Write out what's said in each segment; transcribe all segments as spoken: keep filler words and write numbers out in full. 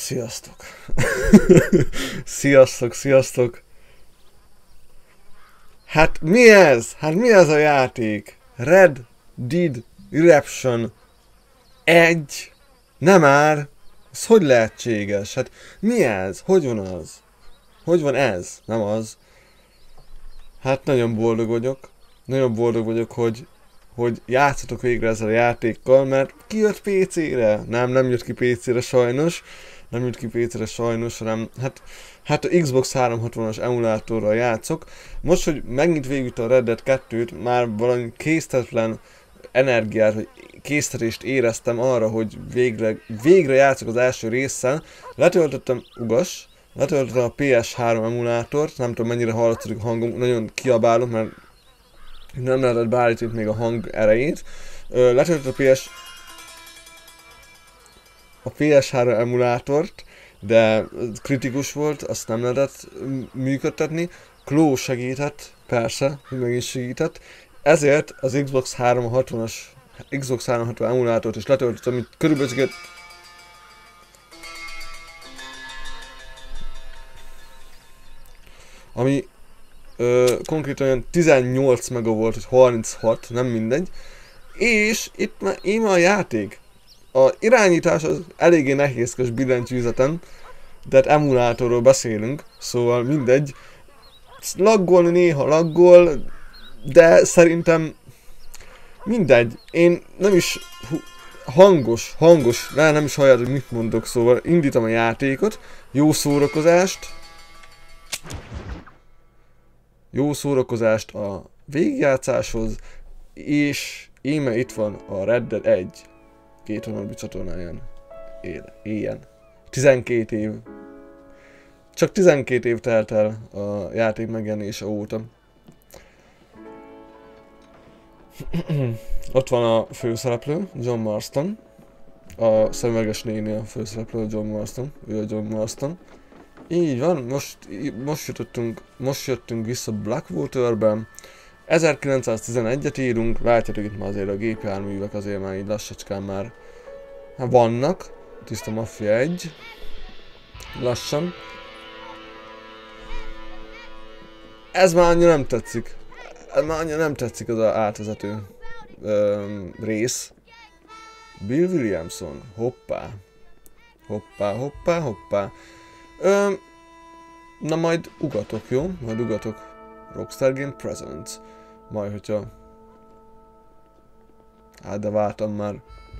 Sziasztok! Sziasztok, sziasztok! Hát mi ez? Hát mi ez a játék? Red Dead Redemption egy? Nem már! Ez hogy lehetséges? Hát mi ez? Hogy van az? Hogy van ez? Nem az. Hát nagyon boldog vagyok. Nagyon boldog vagyok, hogy hogy játszatok végre ezzel a játékkal, mert kijött pé cére. Nem, nem jött ki pé cére sajnos. Nem jött ki pé cére sajnos, hanem hát, hát a Xbox háromszázhatvanas emulátorral játszok. Most, hogy megint végült a Red Dead kettőt, már valami késztetlen energiát, vagy késztetést éreztem arra, hogy végre, végre játszok az első résszel. Letöltöttem, ugas, letöltöttem a pé es három emulátort, nem tudom mennyire hallatszik a hangom, nagyon kiabálok, mert nem lehetett beállítani még a hang erejét. Letöltöttem a pé es a pé es három emulátort, de kritikus volt, azt nem lehetett működtetni. Claw segített, persze, hogy meg is segített. Ezért az Xbox háromszázhatvanas Xbox háromszázhatvan emulátort is letöltöttem, amit körülbelül ami ö, konkrétan olyan tizennyolc mega volt, vagy harminchat, nem mindegy. És itt már íme a játék. A irányítás az eléggé nehézkes billentyűzeten, de hát emulátorról beszélünk, szóval mindegy. Laggolni néha laggol, de szerintem mindegy. Én nem is hangos, hangos, de nem is halljátok, hogy mit mondok, szóval indítom a játékot, jó szórakozást. Jó szórakozást a végigjátszáshoz, és íme itt van a Red Dead egy. Két hónapbi csatornáján éljen. tizenkét év. Csak tizenkét év telt el a játék megjelenése óta. Ott van a főszereplő, John Marston. A szemüveges néni a főszereplő, John Marston. Ő a John Marston. Így van, most, most, jöttünk, most jöttünk vissza Blackwaterben. ezerkilencszáztizenegyet írunk, látjátok itt már azért a gépjárművek azért már így lassacskán már hát vannak. Tiszta Mafia egy. Lassan. Ez már annyira nem tetszik. Ez már annyira nem tetszik az a átvezető öm, rész. Bill Williamson. Hoppá. Hoppá, hoppá, hoppá. Öm, na majd ugatok, jó? Majd ugatok. Rockstar Game Presents. Majd, hogyha... Hát, de váltam már.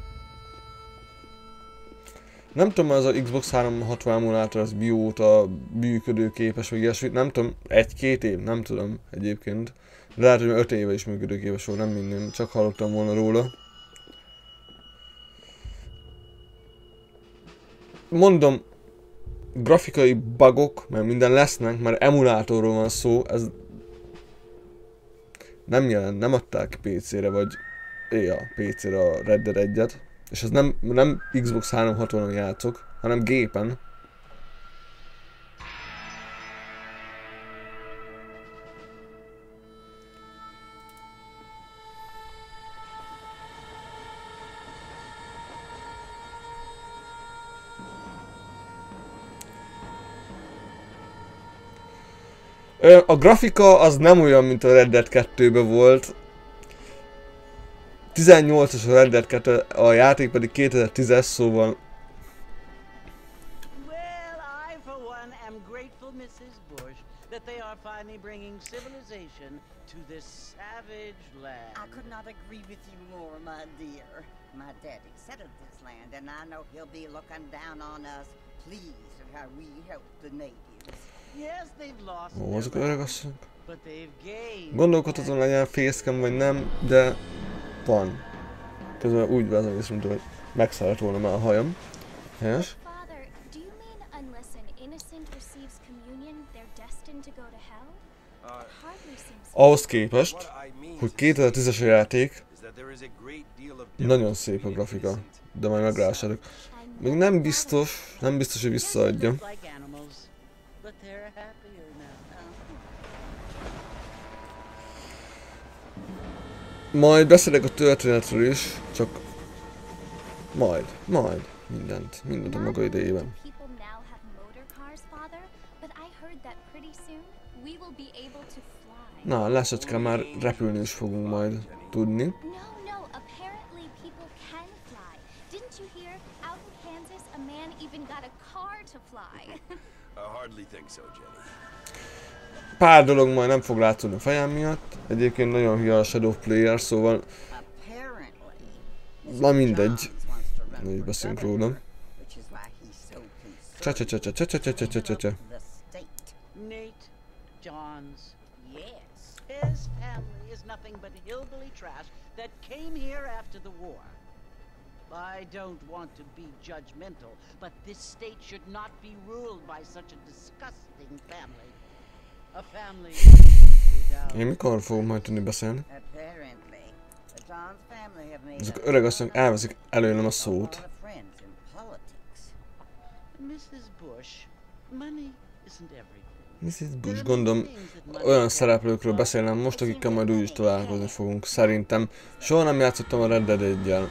Nem tudom, az a Xbox háromszázhatvan emulátor az mióta működőképes, vagy ilyesmit. Nem tudom, egy-két év? Nem tudom egyébként. De lehet, hogy öt éve is működőképes volt, nem minden. Csak hallottam volna róla. Mondom, grafikai bugok, mert minden lesznek, mert emulátorról van szó, ez nem jelent, nem adták ki pé cére, vagy ja, pé cére a Red Dead egyet, és ez nem, nem Xbox háromszázhatvanon játszok, hanem gépen. A grafika az nem olyan, mint a Red Dead kettőben volt. tizennyolcas a Red Dead kettő, a játék pedig kétezer-tízes, szóval... Well, I for one am grateful, missus Bush, that they are finally bringing civilization to this savage land. I could not agree with you more, my dear. My daddy settled this land, and I know he'll be looking down on us, pleased at how we help the natives. Yes, they've lost Ó, azok öregasszonyok. but they've gained. Gondolkodhatom, legyen fészkem vagy nem, de van. Közben úgy vezem észre, mint hogy megszállt volna már a hajam. Helyes. Father, do you mean unless an innocent receives communion, they're destined to go to hell? It hardly seems. Ahhoz képest, hogy kétezer-tízes a játék, nagyon szép a grafika, de majd meglássátok. Még nem biztos, nem biztos, hogy visszaadja. Like animals, but they're happier now. Majd beszélek a történetről is, csak majd, majd. Mindent, mindent a maga idejében. Na, lassacskán már repülni is fogunk majd tudni. Pár dolog majd nem fog látszódni a fejem miatt. Egyébként nagyon hülye a Shadow Player, szóval... Na mindegy. Ne is beszélünk róla. Csa csa csa csa csa csa csa csa csa csa. Nate Johns. Yes. His family is nothing but hillbilly trash that came here after the war. I don't want to be judgmental, but this state should not be ruled by such a disgusting family. A family without... Én mikor fogom majd tudni beszélni? Ezek öregasszonyok elveszik előlem a szót. missus Bush, money isn't everything. missus Bush, gondolom olyan szereplőkről beszélnem most, akikkel majd úgy is találkozni fogunk. Szerintem soha nem játszottam a Red Dead egyel.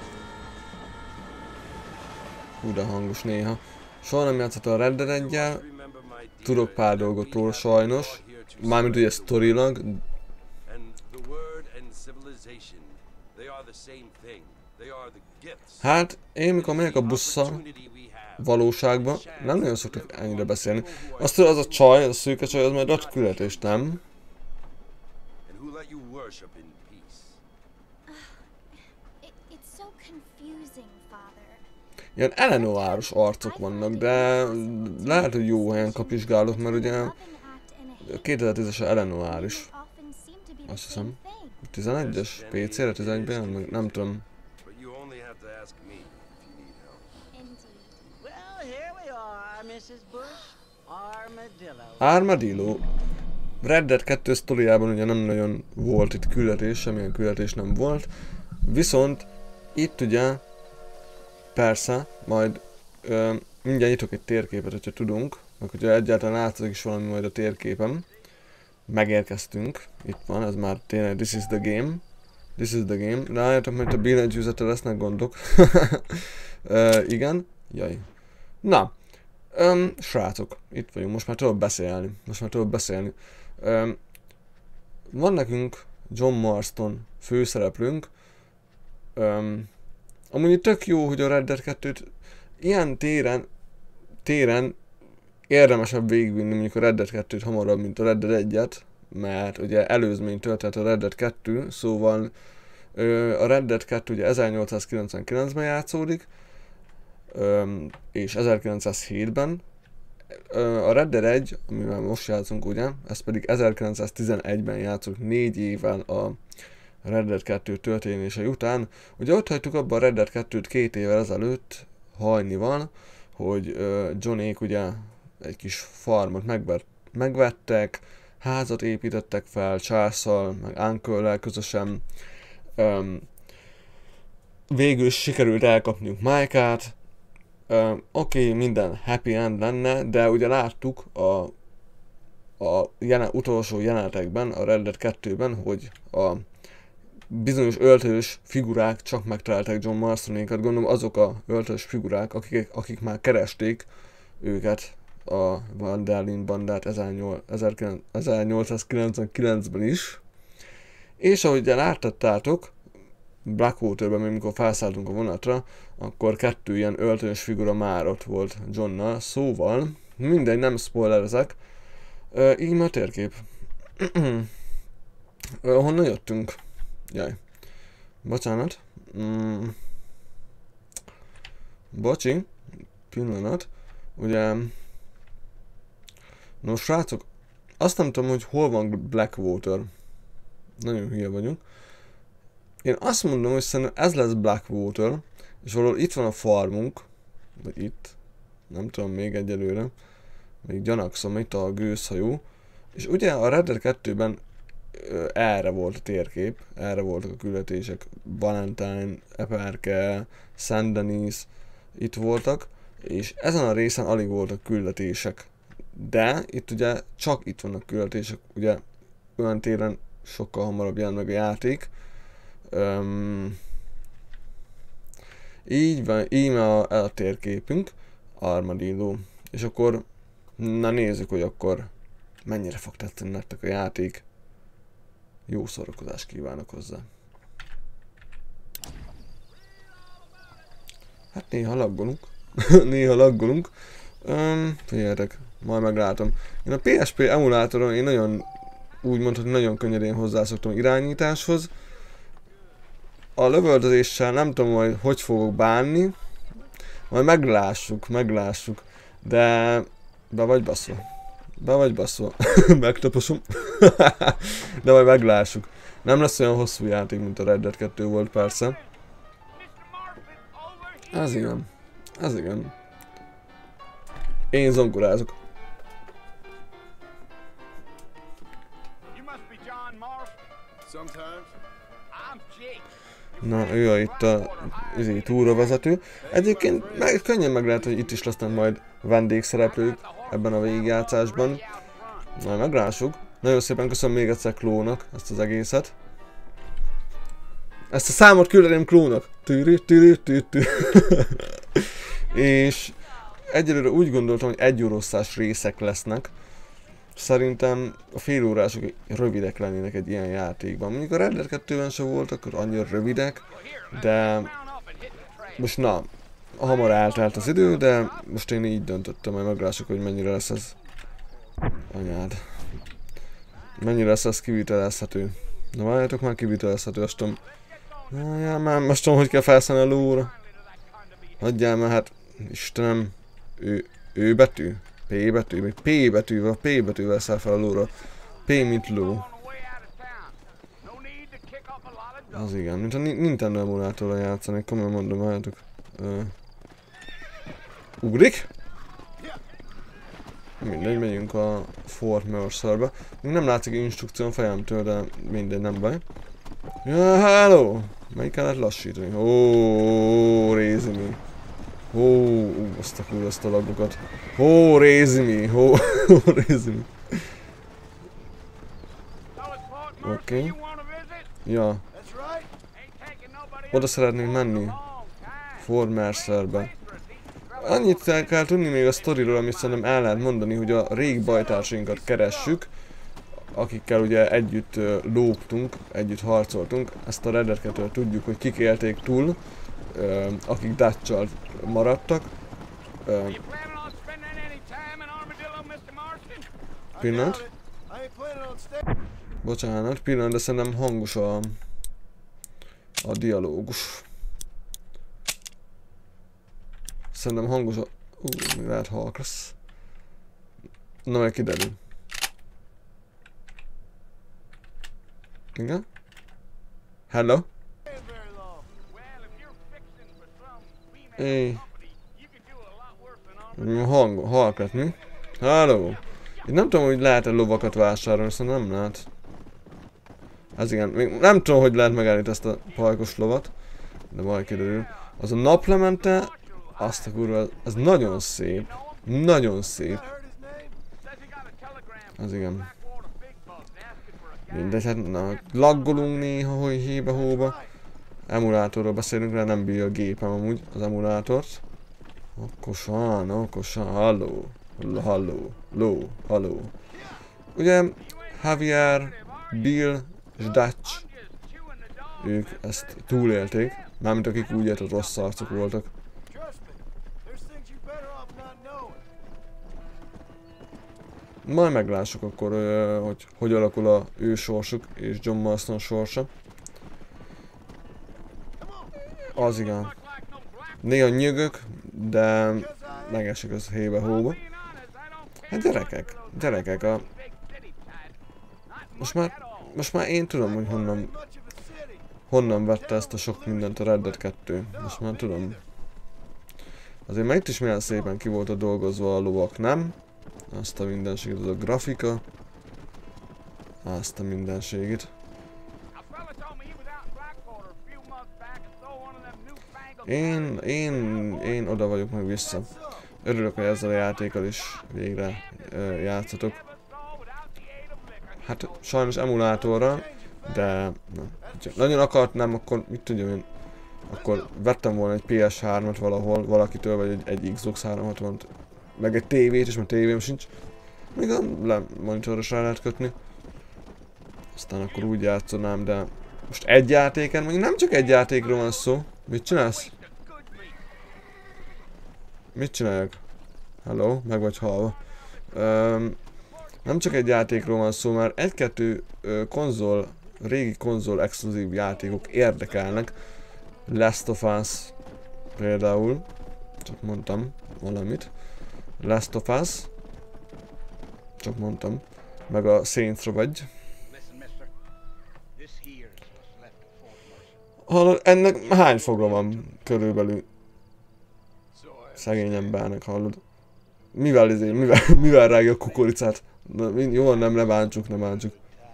Hú, de hangos néha. Soha nem játszottam a Red Dead egyel. Tudok pár dolgot róla sajnos. Mármint ugye sztorilag. Hát, én mikor megyek a busszal, valóságban, nem nagyon szoktak ennyire beszélni. Azt tudod, az a csaj, az a szőke csaj, az majd ad küldetést, nem? Ilyen Eleanor-os arcok vannak, de lehet, hogy jó helyen kapizsgálok, mert ugye kétezer-tízes Eleanor is. Azt hiszem. tizenegyes? pé cére tizenegyben? Meg nem tudom. Armadillo. Red Dead kettő sztoriában ugye nem nagyon volt itt küldetés, semmilyen küldetés nem volt. Viszont itt ugye persze, majd ö, mindjárt nyitok egy térképet, hogyha tudunk, meg hogyha egyáltalán látszik is valami majd a térképen. Megérkeztünk, itt van, ez már tényleg this is the game. This is the game. Rájöttem, hogy a billentyűzettel lesznek gondok. ö, igen, jaj. Na, öm, srácok, itt vagyunk, most már tudok beszélni, most már tudok beszélni. Öm, van nekünk John Marston főszereplőnk. Öm, Amúgy tök jó, hogy a Red Dead kettőt ilyen téren, téren érdemesebb végigvinni mondjuk a Red Dead kettőt hamarabb, mint a Red Dead egyet, mert ugye előzmény történt a Red Dead kettő, szóval ö, a Red Dead kettő ugye ezernyolcszázkilencvenkilencben játszódik, ö, és ezerkilencszázhétben. Ö, a Red Dead egy, amivel most játszunk ugye, ez pedig ezerkilencszáztizenegyben játszódik, négy évvel a Red Dead kettő történései után. Ugye ott hagytuk abban a Red Dead kettőt két évvel ezelőtt, hajnival, hogy uh, Johnnyék ugye egy kis farmot megvett, megvettek, házat építettek fel Charles-szal, meg Uncle-lel közösen. Um, végül sikerült elkapniuk Mike-át. Um, Oké, okay, minden happy end lenne, de ugye láttuk a, a jelen, utolsó jelenetekben, a Red Dead kettőben, hogy a bizonyos öltözős figurák csak megtalálták John Marstonékat, gondolom azok a öltözős figurák, akik, akik már keresték őket, a Van der Linde bandát ezernyolcszázkilencvenkilencben is. És ahogy láttattátok, Blackwaterben, amikor felszálltunk a vonatra, akkor kettő ilyen öltözős figura már ott volt Johnnal, szóval mindegy, nem spoilerezek. Uh, így már térkép. uh, honnan jöttünk? Jaj. Bocsánat. Mm. Bocsi. Pillanat. Ugye... Nos, srácok, azt nem tudom, hogy hol van Blackwater. Nagyon hülye vagyunk. Én azt mondom, hogy szerintem ez lesz Blackwater, és valahol itt van a farmunk, vagy itt, nem tudom még egyelőre, még gyanakszom, itt a gőzhajó, és ugye a Red Dead kettőben ö, erre volt a térkép, erre voltak a küldetések, Valentine, Eperke, Saint Denis, itt voltak, és ezen a részen alig voltak küldetések, de itt ugye csak itt vannak küldetések, ugye olyan téren sokkal hamarabb jelent meg a játék. Um, Így van, íme a, a térképünk, Armadillo. És akkor, na nézzük, hogy akkor mennyire fog tetszeni nektek a játék. Jó szórakozást kívánok hozzá. Hát néha laggolunk. néha laggolunk. Um, figyeljetek, majd meglátom. Én a pé es pé emulátoron én nagyon, úgy mondhatni, nagyon könnyedén hozzászoktam irányításhoz. A lövöldözéssel nem tudom majd, hogy fogok bánni. Majd meglássuk, meglássuk. De be vagy baszva. Be vagy baszva. Megtaposom. De majd meglássuk. Nem lesz olyan hosszú játék, mint a Red Dead kettő volt persze. Ez igen. Ez igen. Én zongorázok. Na, ő a itt a izé, túravezető. Egyébként meg, könnyen meg lehet, hogy itt is lesznek majd vendégszereplők ebben a végigjátszásban. Na, meglássuk. Nagyon szépen köszönöm még egyszer Klónak ezt az egészet. Ezt a számot küldeném Klónak. Tűrű, tűrű, tűrű, tűrű. És egyelőre úgy gondoltam, hogy egy óroszás részek lesznek. Szerintem a fél órások rövidek lennének egy ilyen játékban. Mondjuk a Red Dead kettőben sem voltak annyira rövidek, de most na, hamar eltelt az idő, de most én így döntöttem, majd meglássuk, hogy mennyire lesz ez. Anyád. Mennyire lesz ez kivitelezhető. Na várjátok, már kivitelezhető, azt tudom. Jaj, már most tudom, hogy kell felszállni a lóra. Hagyjál már, hát Istenem, ő, ő betű? P betű, még P betűvel, P betűvel száll fel a lóra. P mint ló. Az igen, mint a Nintendo emulátorral játszanék, komolyan mondom, várjátok. Uh, ugrik? Mindegy, megyünk a Fort Mercerbe. Még nem látszik instrukción fejemtől, de mindegy, nem baj. Ja, hello! Melyik kellett lassítani? Ó, rézi mi. Ó, azt a kurva, azt a lagokat. Ó, rézi mi. Ó, rézi mi. Oké. Okay. Ja. Oda szeretnénk menni. Fort Mercerbe. Annyit kell tudni még a sztoriról, amit szerintem el lehet mondani, hogy a régi bajtársainkat keressük, akikkel ugye együtt uh, lógtunk, együtt harcoltunk. Ezt a Red Dead kettőről tudjuk, hogy kik élték túl, uh, akik Dutch-sal maradtak. Uh, pillanat. Bocsánat, pillanat, de szerintem hangos a, a dialógus. Szerintem hangos a... Ú, mi lehet halk lesz. Na, meg kiderül. Igen? Hello? Éj. Hang, halk lett, mi? Hello? Itt nem tudom, hogy lehet-e lovakat vásárolni, szóval nem lehet. Ez igen, még nem tudom, hogy lehet megállítani ezt a pajkos lovat. De majd kiderül. Az a naplemente, azt a kurva, ez nagyon szép. Nagyon szép. Az igen. Mindegy, hát na, laggolunk néha, hogy hébe-hóba. Emulátorról beszélünk rá, nem bírja a gépem amúgy az emulátort. Okosan, okosan, halló, halló, ló, halló. Ugye Javier, Bill és Dutch, ők ezt túlélték, mármint akik úgy ért, hogy rossz arcok voltak. Majd meglássuk akkor, hogy hogy alakul a ő sorsuk és John Marston sorsa. Az igen. Néha nyögök, de megesik az hébe-hóba. Hát gyerekek, gyerekek, a... Most már, most már én tudom, hogy honnan, honnan vette ezt a sok mindent a Red Dead kettő. Most már tudom. Azért már itt is milyen szépen ki volt a dolgozva a lovak, nem? Azt a mindenségét, az a grafika. Azt a mindenségét. Én, én, én oda vagyok meg vissza. Örülök, hogy ezzel a játékkal is végre uh, játszatok. Hát sajnos emulátorra, de nem. Ha nagyon akartnám, akkor mit tudjam én, akkor vettem volna egy P S hármat valahol, valakitől, vagy egy, egy Xbox háromszázhatvant, meg egy tévét is, mert tévém sincs. Még a monitoros rá lehet kötni. Aztán akkor úgy játszanám, de most egy játéken, mondjuk nem csak egy játékról van szó. Mit csinálsz? Mit csináljak? Hello, meg vagy halva. Um, nem csak egy játékról van szó, már egy-kettő uh, konzol, régi konzol exkluzív játékok érdekelnek. Last of Us például. Csak mondtam valamit. Last of Us. Csak mondtam. Meg a Saints Row egy. Hallod, ennek hány foga van körülbelül? Szegény embernek, hallod? Mivel izé, mivel, mivel rágja a kukoricát? Na, jó, nem, ne bántsuk, ne bántsuk.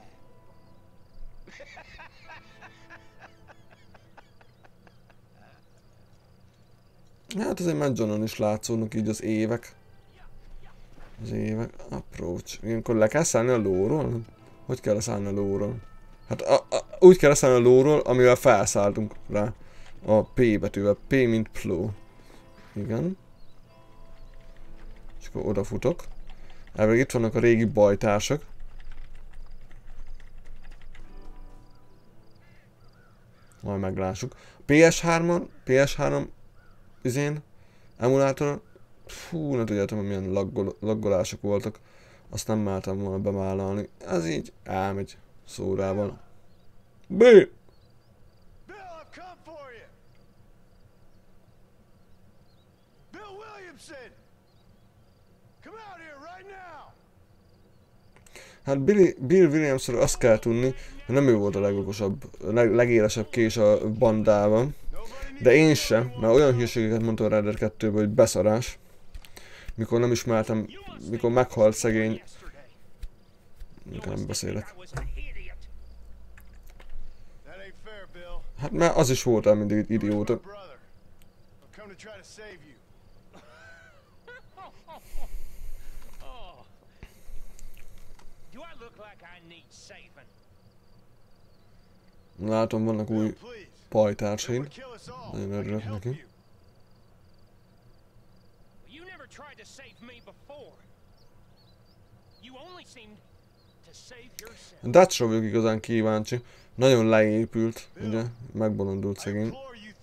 Hát azért már Johnon is látszódnak így az évek. Az évek, aprócs. Ilyenkor le kell szállni a lóról? Hogy kell leszállni a lóról? Hát a, a, úgy kell leszállni a lóról, amivel felszálltunk rá. A P betűvel. P mint pló. Igen. És akkor odafutok. Elvileg itt vannak a régi bajtársak. Majd meglássuk. P S hármon, P S három üzén, emulátoron. Fú, ne tudjátok, hogy milyen laggol, laggolások voltak. Azt nem mertem volna bemállalni. Ez így elmegy szórával. B! Hát Billy, Bill Williamsről azt kell tudni, hogy nem ő volt a legokosabb, leg, legélesebb kés a bandában. De én sem, mert olyan hírségeket mondta a Red Dead kettőben, hogy beszarás. Mikor nem ismertem, mikor meghalt szegény... Mikor nem beszélek. Hát mert az is voltál mindig idióta. Látom, vannak új pajtársaid. Nagyon örülök neki. A Dutchra vagyok igazán kíváncsi. Nagyon leépült, ugye? Megbolondult szegény.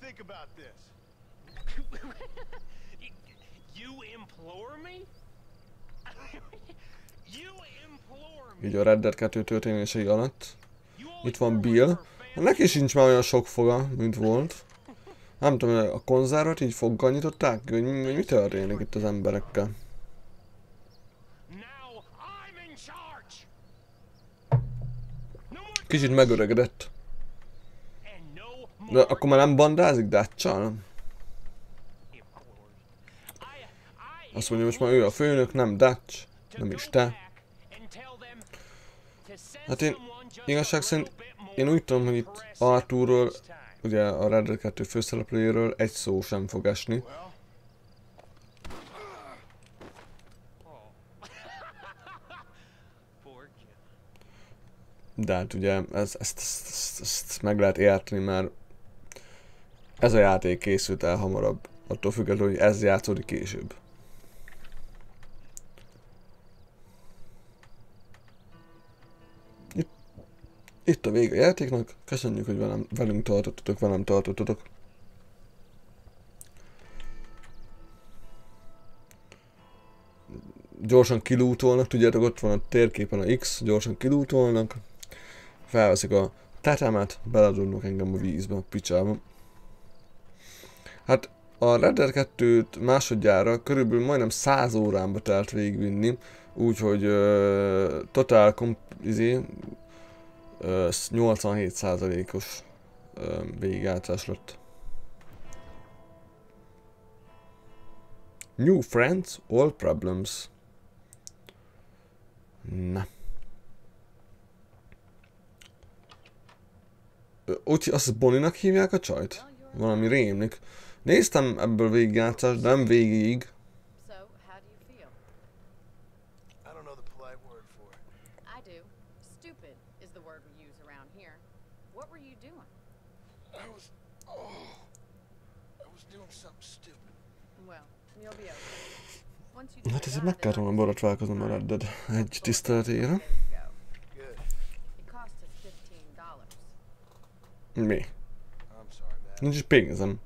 Így a Red Dead kettő történései alatt. Itt van Bill. Neki sincs már olyan sok foga, mint volt. Nem tudom, a konzervet így foggal nyitották ki, hogy mi, mi történik itt az emberekkel. Kicsit megöregedett. De akkor már nem bandázik Dutch-sal? Azt mondja, most már ő a főnök, nem Dutch. Nem is te. Hát én igazság szerint én úgy tudom, hogy itt Arthurról, ugye a Red Dead kettő főszereplőjéről egy szó sem fog esni. De hát ugye ez, ezt, ezt, ezt, ezt meg lehet érteni, mert ez a játék készült el hamarabb, attól függetlenül, hogy ez játszódik később. Itt, itt a vége a játéknak, köszönjük, hogy velem, velünk tartottatok, velem tartottatok. Gyorsan kilútolnak, tudjátok, ott van a térképen a X, gyorsan kilútolnak. Felveszik a tetemet, beledobnak engem a vízbe, a picsába. Hát a Red Dead kettőt másodjára körülbelül majdnem száz órámba telt végigvinni, úgyhogy uh, totál komp izé, uh, nyolcvanhét százalékos uh, végigjátszás lett. New friends, all problems. Na. Úgy, azt Bonnie-nak hívják a csajt? Valami rémlik. Néztem ebből végigjátszást, de nem végig. Hát ezért meg kellett volna borotválkoznom a Red Dead egy tiszteletére. Mi? Nincs is pénzem.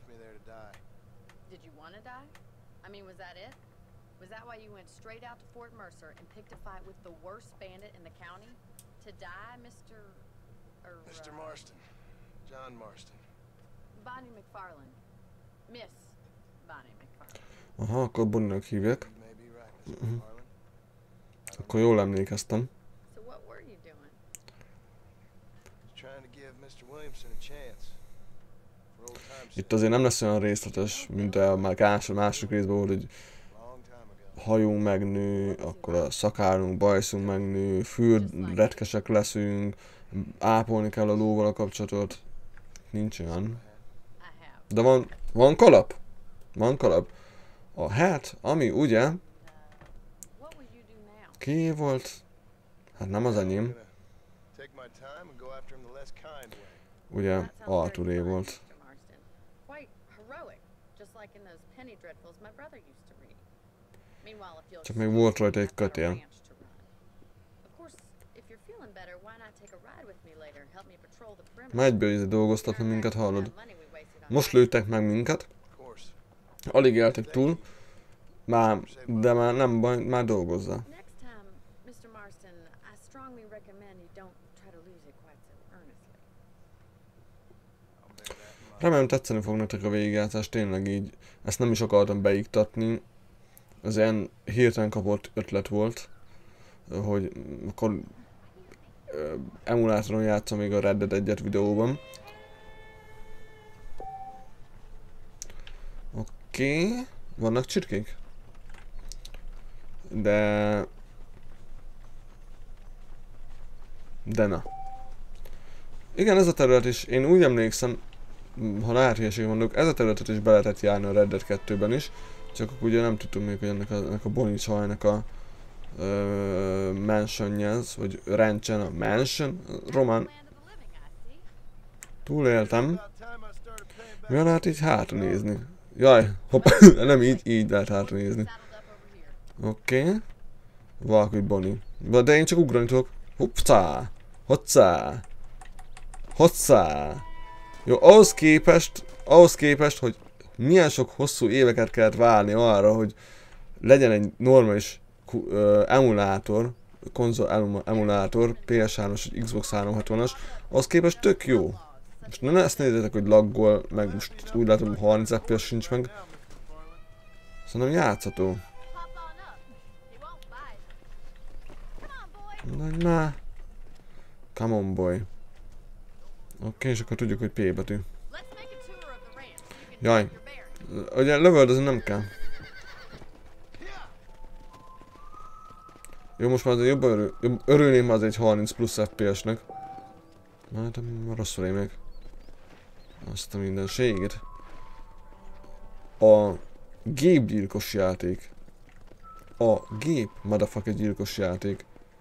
mister Marston. John Marston. Bonnie McFarlane. Miss Bonnie McFarlane. Aha, akkor Bonnie-nak hívják. Uh-huh. Akkor jól emlékeztem. So what were you doing? Trying to give mister Williamson a chance. For old times. Itt azért nem lesz olyan részletes, mint a már a második részben volt, hogy hajunk megnő, akkor a szakálunk, bajszunk megnő, fürdretkesek leszünk, ápolni kell a lóval a kapcsolatot. Nincs olyan. De van, van kalap? Van kalap. A hát, ami ugye... Ki volt? Hát nem az enyém. Ugye Arthuré volt. Csak még volt rajta egy kötél. Már egyből izé dolgoztatni minket, hallod? Most lőttek meg minket. Alig éltek túl. Már, de már nem baj, már dolgozzá. Remélem tetszeni fog nektek a végigjátszás, tényleg így. Ezt nem is akartam beiktatni. Ez ilyen hirtelen kapott ötlet volt, hogy akkor emulátoron játszom még a Red Dead egyet videóban. Oké, okay. Vannak csirkék? De... De na. Igen, ez a terület is, én úgy emlékszem, ha lehet hülyeség mondok, ez a területet is be lehetett járni a Red Dead kettőben is, csak akkor ugye nem tudtuk még, hogy ennek a, ennek a Bonnie csajnak a ö, mansionjez, vagy rancsen a mansion, román. Túléltem. Mi lehet így hátra nézni? Jaj, hopp, nem így, így lehet hátra nézni. Oké. Okay. Valaki Bonnie. De én csak ugrani tudok. Hoppcá! Hoccá! Hoccá! Jó, ahhoz képest, ahhoz képest, hogy milyen sok hosszú éveket kellett várni arra, hogy legyen egy normális uh, emulátor, konzol emulátor, P S hármas vagy Xbox háromszázhatvanas, ahhoz képest tök jó. Most ne ezt nézzétek, hogy laggol, meg most úgy látom, hogy harminc F P S sincs meg. Szerintem játszható. Na, na. Come on, boy. Oké, okay, és akkor tudjuk, hogy P betű. Jaj. Ugye lövöldözni nem kell. Jó, most már azért jobban örül, jobb, örülném már az egy harminc plusz F P S-nek. Hát, rosszul rémlik. Azt a mindenségét. A gépgyilkos játék. A gép motherfucker gyilkos játék.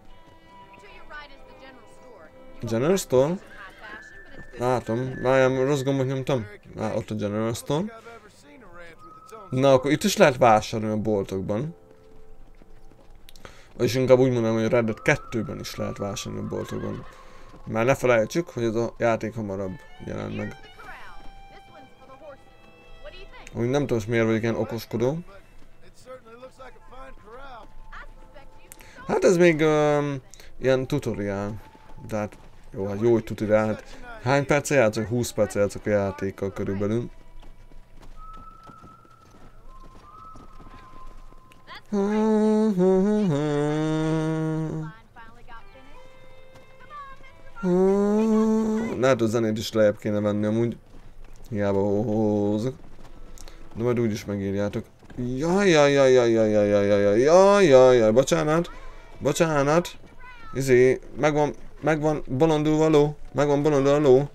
General Store? Látom, várjám, rossz gombot nyomtam. Á, ott a General Store. Na, akkor itt is lehet vásárolni a boltokban. Vagyis inkább úgy mondanám, hogy a Red Dead kettőben is lehet vásárolni a boltokban. Már ne felejtsük, hogy ez a játék hamarabb jelen meg. Úgy nem tudom, miért vagyok ilyen okoskodó. Hát ez még um, ilyen tutoriál. Tehát jó, hát jó, hogy tutoriál. Hát hány percet játszok? húsz percet játszok a játékkal körülbelül. Lehet, hogy zenét is lejjebb kéne venni amúgy. Hiába hózok. De majd úgyis megírjátok. Jaj, jaj, jaj, jaj, jaj, jaj, jaj, jaj, jaj, jaj, jaj, bocsánat. Bocsánat. Izé, megvan, megvan bolondulva a ló. Megvan bolondulva a ló.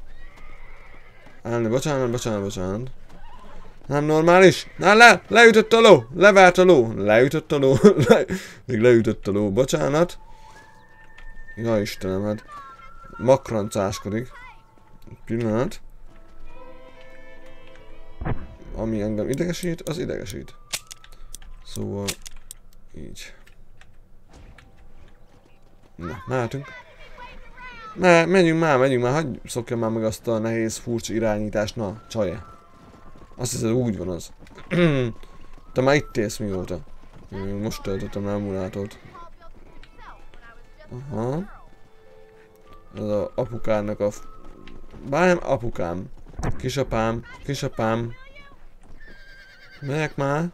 Elni, bocsánat, bocsánat, bocsánat. Nem normális? Na, le, leütött a ló, levált a ló, leütött a ló, le, még leütött a ló, bocsánat. Ja Istenem, hát makrancáskodik. Pillanat. ami engem idegesít, az idegesít. Szóval így. Na, mehetünk. Me menjünk már, menjünk már, hagyj szokja már meg azt a nehéz, furcsa irányítást, na, csaje. Azt hiszed, úgy van az. Te már itt élsz mióta. Én most töltöttem el emulátort. Aha. Ez az apukának a... Bár nem apukám. Kisapám, kisapám. Megyek már.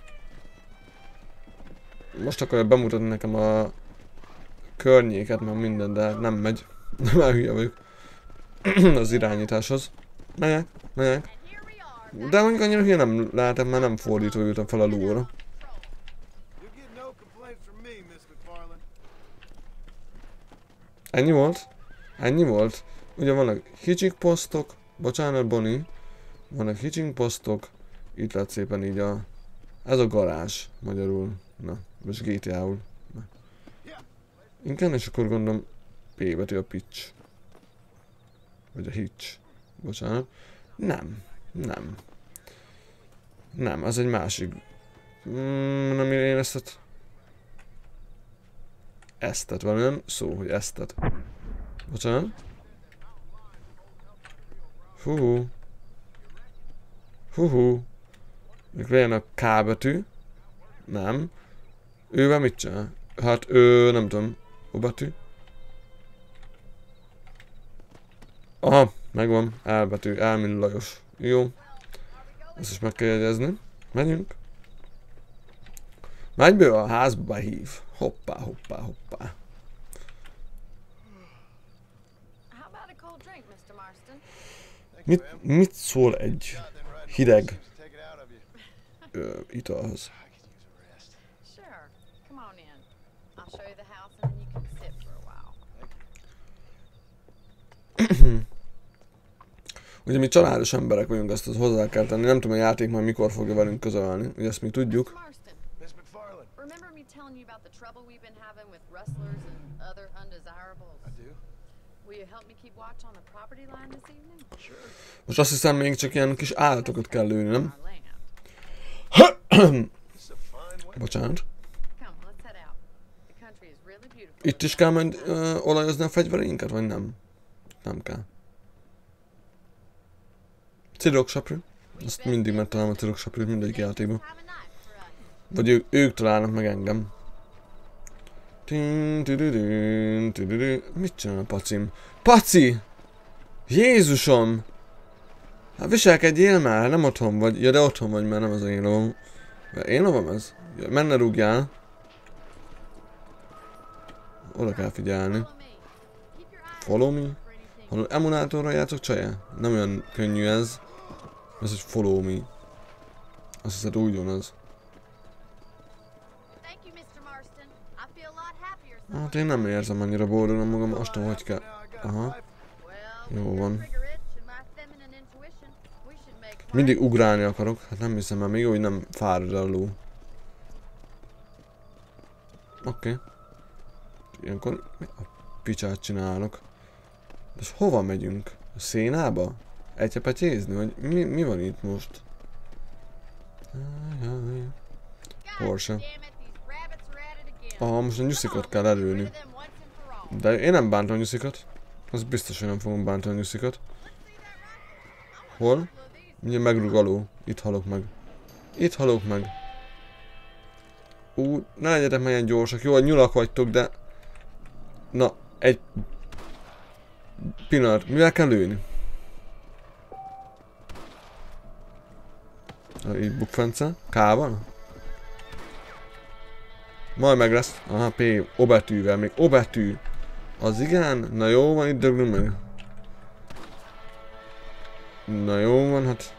Most akarja bemutatni nekem a környéket, meg minden, de nem megy. Nem elhülye vagyok. Az irányításhoz. Megyek, megyek. De mondjuk annyira hülye nem látom, mert nem fordítva ültem fel a lóra. Ennyi volt? Ennyi volt? Ugye vannak hitching posztok, bocsánat Bonnie, vannak hitching posztok, itt lett szépen így a... Ez a garázs, magyarul. Na, most gé té á-ul. Inkább, és akkor gondolom P betű a pitch. Vagy a hitch. Bocsánat. Nem. Nem. Nem, az egy másik. Mm, nem én ezt. Eztet, valami nem szó, hogy eztet. Bocsánat. Hú. Hú. Még legyen a K betű. Nem. Ővel mit csinál? Hát ő, nem tudom. O betű. Aha, megvan. L betű. L mint Lajos. Jó. Ezt is meg kell jegyezni. Menjünk. Megy be a házba behív. Hoppá, hoppá, hoppá. Mit, mit szól egy hideg ö, italhoz? Ugye mi családos emberek vagyunk, azt az hozzá kell tenni. Nem tudom, a játék majd mikor fogja velünk közölni. Ugye ezt mi tudjuk. Most azt hiszem, még csak ilyen kis állatokat kell lőni, nem? Bocsánat. Itt is kell majd ö, olajozni a fegyvereinket, vagy nem? Nem kell. Ciroksapő. Azt mindig megtalálom a ciroksapőt mindegyik játékban. Vagy ő, ők találnak meg engem. Mit csinál a pacim? Paci! Jézusom! Hát viselkedjél már, nem otthon vagy. Ja, de otthon vagy, mert nem az én lovam. Én lovam ez? Ja, menne rúgjál. Oda kell figyelni. Follow me? Hallod, emulátorra játszok, csaja? Nem olyan könnyű ez. Ez egy follow me. Azt hiszed, úgy van az. Hát én nem érzem annyira boldognak magam, azt tudom, hogy kell. Aha. Jó van. Mindig ugrálni akarok, hát nem hiszem, mert még jó, hogy nem fárad a ló. Oké. Okay. Ilyenkor a picsát csinálok. De hova megyünk? A szénába? Egyepetyézni? Vagy mi, mi van itt most? Porsche. Aha, most a nyuszikat kell előni. De én nem bántam a nyuszikat. Az biztos, hogy nem fogom bántani a nyuszikat. Hol? Mindjárt megrugaló. Itt halok meg. Itt halok meg. Ú, ne legyetek meg ilyen gyorsak. Jó, hogy nyulak vagytok, de... Na, egy... Pillanat, mivel kell lőni? Így bukfence. K-ban? Majd meg lesz. Aha, P. O betűvel. Még O betű. Az igen? Na jó van, itt döglünk meg. Na jó van, hát...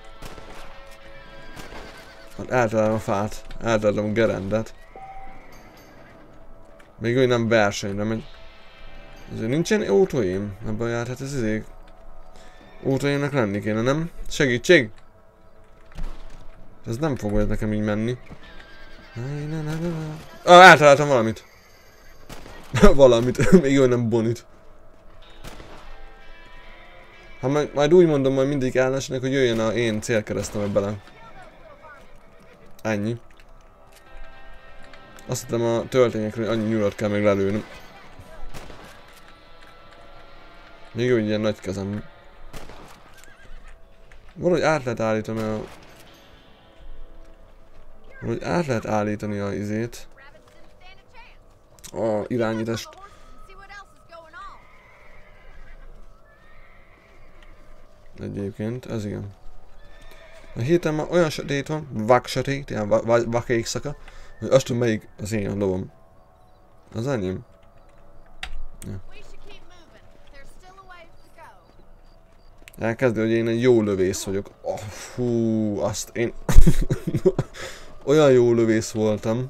Hát eltalálom a fát. Eltalálom a gerendet. Még úgy nem versenyre megy. Ezért nincsen autóim ebben a jár, hát ez izé... Autóimnak lenni kéne, nem? Segítség! Ez nem fog majd nekem így menni. Ah, eltaláltam valamit. Valamit, még jó nem Bonit. Ha majd, majd úgy mondom majd mindig ellenesnek, hogy jöjjön a én célkeresztembe bele. Ennyi. Azt hittem a töltényekről annyi nyulat kell még lelőni. Még jó, hogy ilyen nagy kezem. Valahogy át lehet állítani a... Valahogy át lehet állítani a izét. A irányítást. Egyébként, ez igen. A héten már olyan sötét van, vak sötét, ilyen vak éjszaka, hogy azt tudom melyik az én a lovom. Az enyém. Ja. Elkezdő, hogy én egy jó lövész vagyok. Oh, fú, azt én... olyan jó lövész voltam.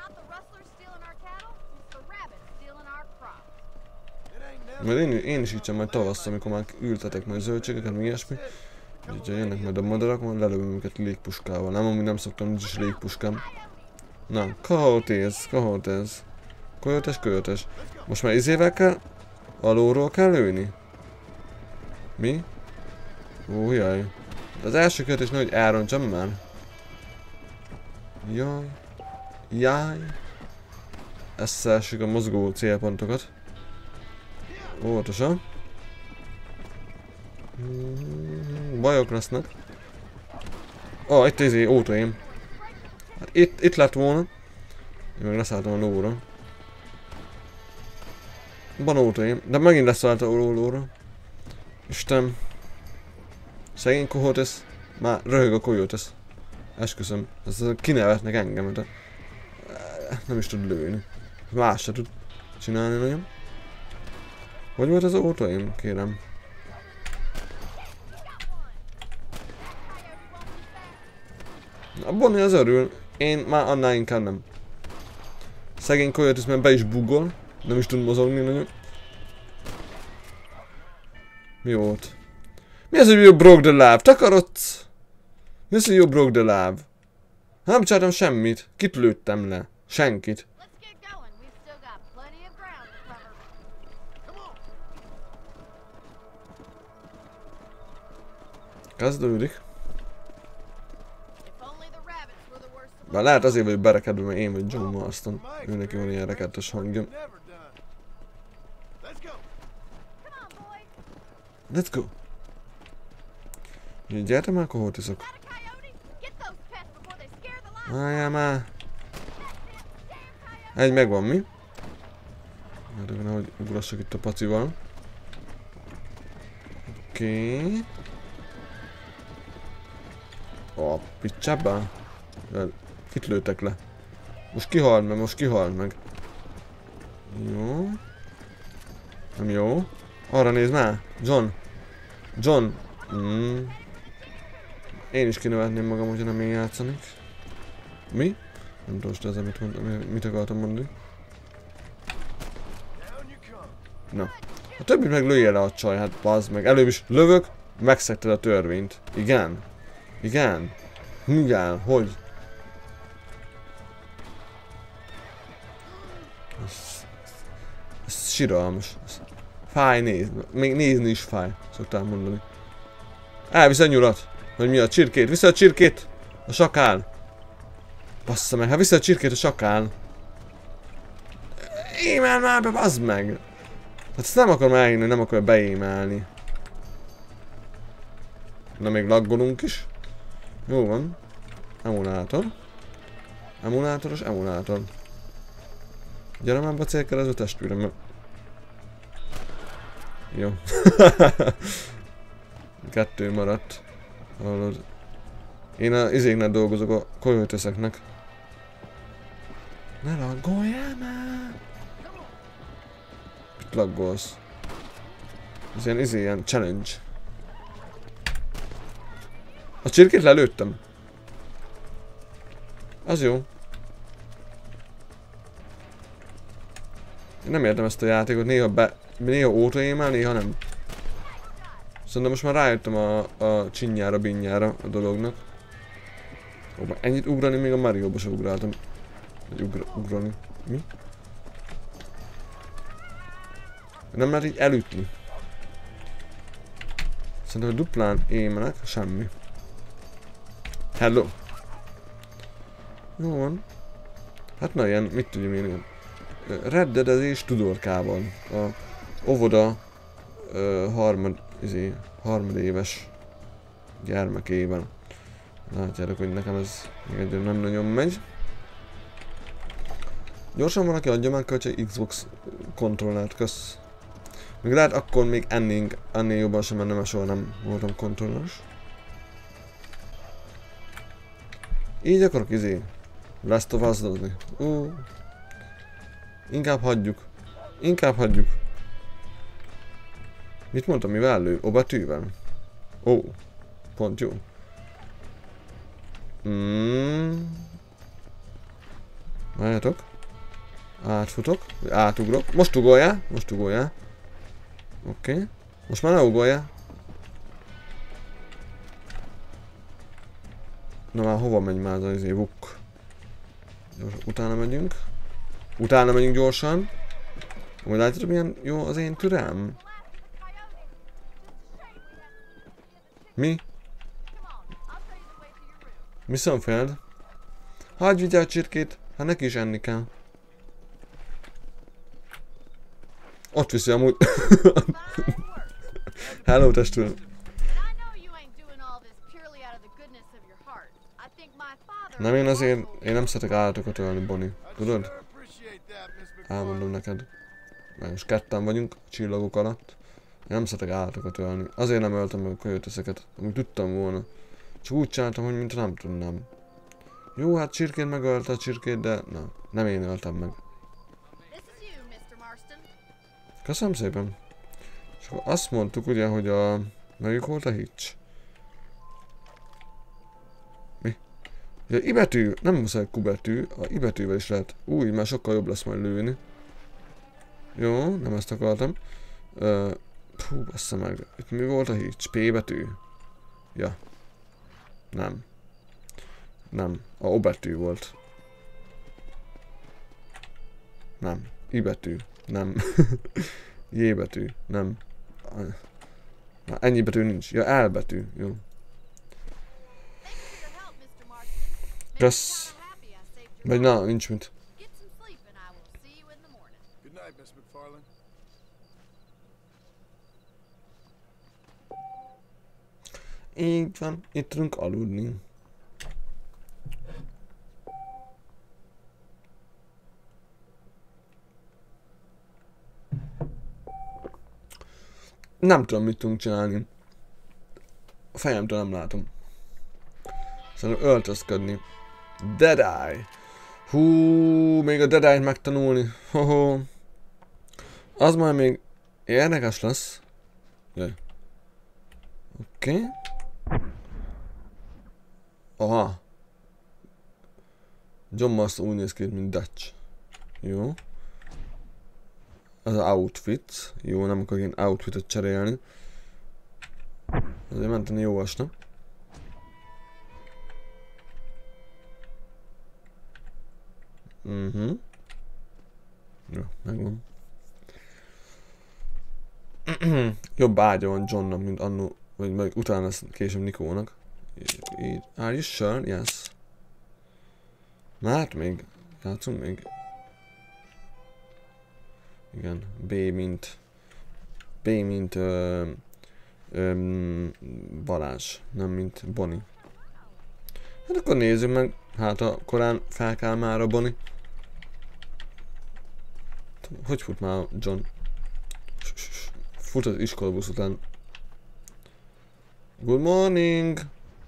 Majd én, én is így majd tavasszal, amikor már ültetek majd zöldségeket, meg ilyesmi. Úgyhogy jönnek majd a madarak, majd lelövöm őket légpuskával. Nem, amúgy nem szoktam, nincs is légpuskám. Na, kahotéz, kahotéz. Kölyötes, kölyötes. Most már izével kell? Alulról kell lőni? Mi? Ó, jaj. De az első kötés nehogy elrontsam már. Jaj. Jaj. Ezt szeressük a mozgó célpontokat. Óvatosan. Bajok lesznek. Ó, oh, itt izé, ótaim. Hát itt, itt lett volna. Én meg leszálltam a lóra. Van ótaim, de megint leszálltam a lóra. Isten. Szegény kohótesz. Már röhög a kojótesz. Esküszöm. Ez kinevetnek engem, de nem is tud lőni. Más se tud csinálni nagyon. Hogy volt az ótaim, kérem? A Bonnie az örül. Én már annál inkább nem. Szegény kojótesz mert be is bugol. Nem is tud mozogni nagyon. Mi volt? Mi az, hogy you broke the lab? Takarodsz? Mi az, hogy you broke the lab? Nem csináltam semmit. Kit lőttem le? Senkit. Kezdődik. Bár lehet azért vagyok berekedve, mert én vagy John Marston. Ő neki van ilyen rekedtes hangja. Let's go! Gyertek már, kohótiszok! Álljál már! Egy megvan, mi? Várjuk, nehogy ugrassak itt a pacival. Oké. Okay. A picsába? Kit lőttek le? Most kihalt meg, most kihalt meg. Jó. Nem jó. Arra nézd már! John! John! Mm. Én is kinövetném magam, hogyha nem én játszanék. Mi? Nem tudom, hogy ezzel mit, mondtam, mit akartam mondani. Na. A többit meg lője le a csaj, hát bazd meg. Előbb is lövök, megszegted a törvényt. Igen? Igen? Igen? Hogy? Ez, ez siralmas. Fáj nézni. Még nézni is fáj, szoktál mondani. Elvisz a nyulat. Hogy mi a csirkét? Vissza a csirkét! A sakál! Bassza meg, hát vissza a csirkét a sakál! Émel már be, bazd meg! Hát ezt nem akarom elhinni, nem akarja beémelni. Na még laggolunk is. Jó van. Emulátor. Emulátoros emulátor. Gyere már be célkerező testvérem. Jó. Kettő maradt. Hallod. Én a izéknek dolgozok, a kolyóteszeknek. Ne laggoljál már! Mit laggolsz? Ez ilyen izé, ilyen challenge. A csirkét lelőttem. Az jó. Én nem értem ezt a játékot, néha be... Néha ótaémel, néha nem. Szerintem most már rájöttem a, a csinyára, binnyára a dolognak. Ó, már ennyit ugrani, még a Mario-ba sem ugráltam. Vagy ugra, ugrani. Mi? Nem lehet így elütni. Szerintem, hogy duplán émelek, semmi. Hello. Jó van. Hát na ilyen, mit tudjam én, ilyen reddedezés tudorkával. A óvoda ö, harmad, izé, harmadéves gyermekében. Látjátok, hogy nekem ez még egyre nem nagyon megy. Gyorsan valaki adja már kölcsön Xbox kontrollert, kösz. Még lehet akkor még ennél, ennél jobban sem menne, mert soha nem voltam kontrolleres. Így akarok izé Last of Us-dozni. Uh. Inkább hagyjuk. Inkább hagyjuk. Mit mondtam, mivel lő? O betűvel? Ó. Oh. Pont jó. Mm. Várjátok. Átfutok. Átugrok. Most ugoljál. Most ugoljál. Oké. Okay. Most már ne ugoljál. Na már hova megy már az izé vuk? Utána megyünk. Utána megyünk gyorsan. Úgy látjátok, milyen jó az én türelm? Mi? Mi Sunfield? Hagyj vigyázz csirkét, hát neki is enni kell. Ott viszi amúgy. Hello testőr. Nem, én azért, én nem szeretek állatokat ölni, Bonnie. Tudod? Elmondom neked. Mert most ketten vagyunk, csillagok alatt. Én nem szeretek állatokat ölni. Azért nem öltem meg a kölyöteszeket, amit tudtam volna. Csak úgy csináltam, hogy mintha nem tudnám. Jó, hát csirkét megölte a csirkét, de nem. Nem én öltem meg. Köszönöm szépen. És akkor azt mondtuk ugye, hogy a... Melyik volt a hitch? Mi? Ugye a I betű, nem muszáj Q betű, a I betűvel is lehet. Új, már sokkal jobb lesz majd lőni. Jó, nem ezt akartam. Uh, Hú, bassza meg. Itt mi volt a hitch? P betű? Ja. Nem. Nem. A O betű volt. Nem. I betű. Nem. J betű. Nem. Na, ennyi betű nincs. Ja, L betű. Jó. Kösz. Vagy na, nincs mit. Így van, itt tudunk aludni. Nem tudom, mit tudunk csinálni. A fejemtől nem látom. Szerintem öltözködni. Deadeye. Hú, még a Deadeye-t megtanulni. Hoho. Az majd még érdekes lesz. Jaj. Oké. Okay. Aha. John Marston úgy néz ki, mint Dutch. Jó. Az outfit. Jó, nem akarok én outfitot cserélni. Azért menteni jó esne. Mhm. Jó, megvan. Jobb ágya van Johnnak, mint annó, vagy meg utána lesz később Nikónak. Így. Are you sure? Yes. Na hát még. Játszunk még. Igen. B mint. B mint ö, ö, Balázs. Nem mint Bonnie. Hát akkor nézzük meg. Hát a korán fel kell már a Bonnie. Hogy fut már John? Fut az iskolabusz után. Good morning!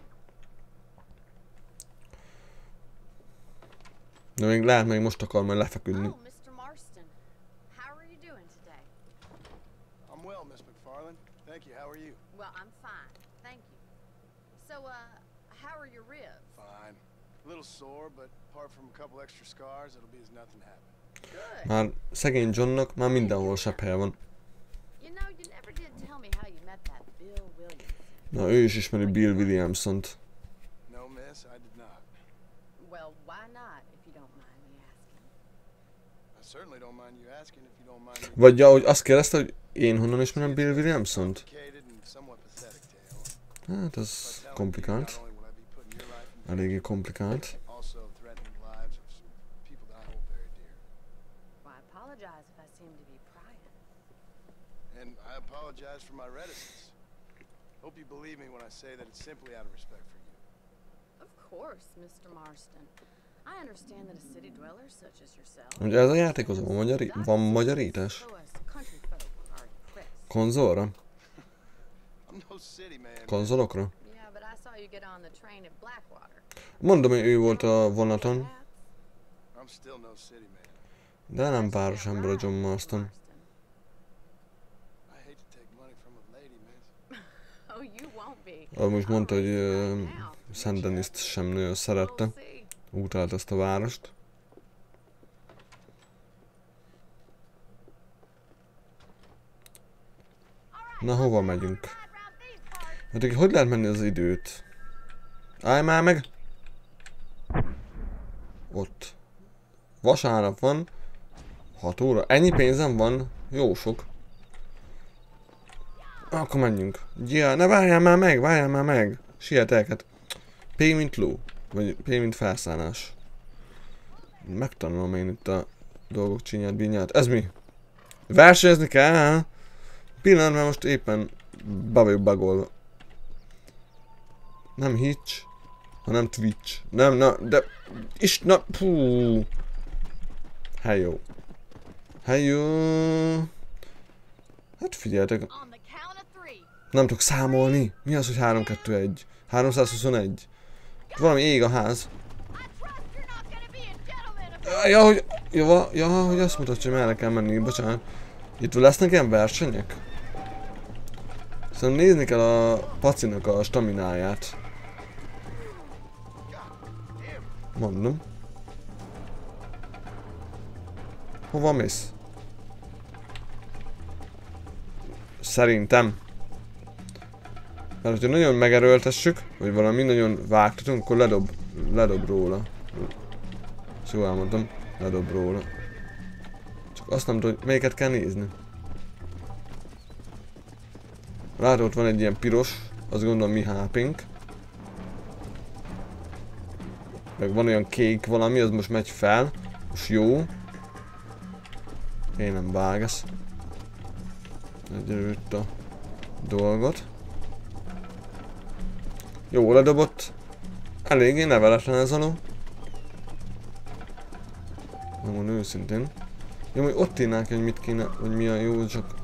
De még lehet, még most akar majd lefeküdni. Oh, mister Marston. How are you doing today? I'm well, Miss McFarland. Thank you. How are you? Well, I'm fine. Thank you. So, uh, how are your ribs? Fine. A little sore, but apart from a couple extra scars, it'll be as nothing happened. Good. Már szegény Johnnak már mindenhol sepphely van. You know, you never did tell me how you met that Bill Williams. Na, ő is ismeri Bill Williamsont. No, miss, I did not. Well, why not, if you don't mind me asking? I certainly don't mind you asking if you don't mind me. Vagy ja, hogy azt kérdezte, hogy én honnan ismerem Bill Williamsont? Complicated and somewhat pathetic tale. Hát ez komplikált. Not only will I be putting your life in Eléggé komplikált. also threatening the seem to be prying. And I apologize for my reticence. Hope you believe me when I say that it's simply out of respect for you. Of course, Mister Marston. I understand that a city dweller such as yourself. Ugye ez a játékhoz van, magyari van magyarítás? So us country folk are impressed. Konzolra? I'm no city man. Konzolokra? Yeah, but I saw you get on the train at Blackwater. Mondom, hogy ő volt a vonaton, I'm still no city man. de nem város ember a John Marston. I hate to take money from a lady, man. Oh, you won't be. Amúgy mondta, hogy uh, Saint Denis-t sem nagyon szerette. Utált ezt a várost. Na, hova megyünk? Hát, hogy lehet menni az időt? Állj már meg! Ott. Vasárnap van. hat óra. Ennyi pénzem van? Jó sok. Akkor menjünk. Ja, ne várjál már meg, várjál már meg. Sietelket. Pay mint ló. Vagy pay mint felszállás. Megtanulom én itt a dolgok csinyát, binyát. Ez mi? Versenyezni kell? Pillanat, mert most éppen be vagyok bagolva. Nem Hitch, hanem Twitch. Nem, na, de... Is, na, pú. Hello. Hello. Hát figyeljetek. Nem tudok számolni. Mi az, hogy három kettő egy? háromszázhuszonegy. Valami ég a ház. Ja, hogy... Ja, ja, hogy azt mutatja, hogy merre kell menni. Bocsánat. Itt lesznek ilyen versenyek? Szerintem nézni kell a pacinak a stamináját. Mondom. Hova mész? Szerintem. Mert hogyha nagyon megerőltessük, vagy valami nagyon vágtatunk, akkor ledob, ledob róla. Szóval elmondtam, ledob róla. Csak azt nem tudom, hogy melyiket kell nézni. Látod, ott van egy ilyen piros, azt gondolom mi há pénk. Meg van olyan kék valami, az most megy fel. Most jó. Én nem vágasz. Egyelőtt a dolgot. Jó ledobott. Eléggé neveletlen ez a ló. Nem mondom őszintén. Jó, hogy ott írnák, hogy mit kéne, hogy mi a jó, csak...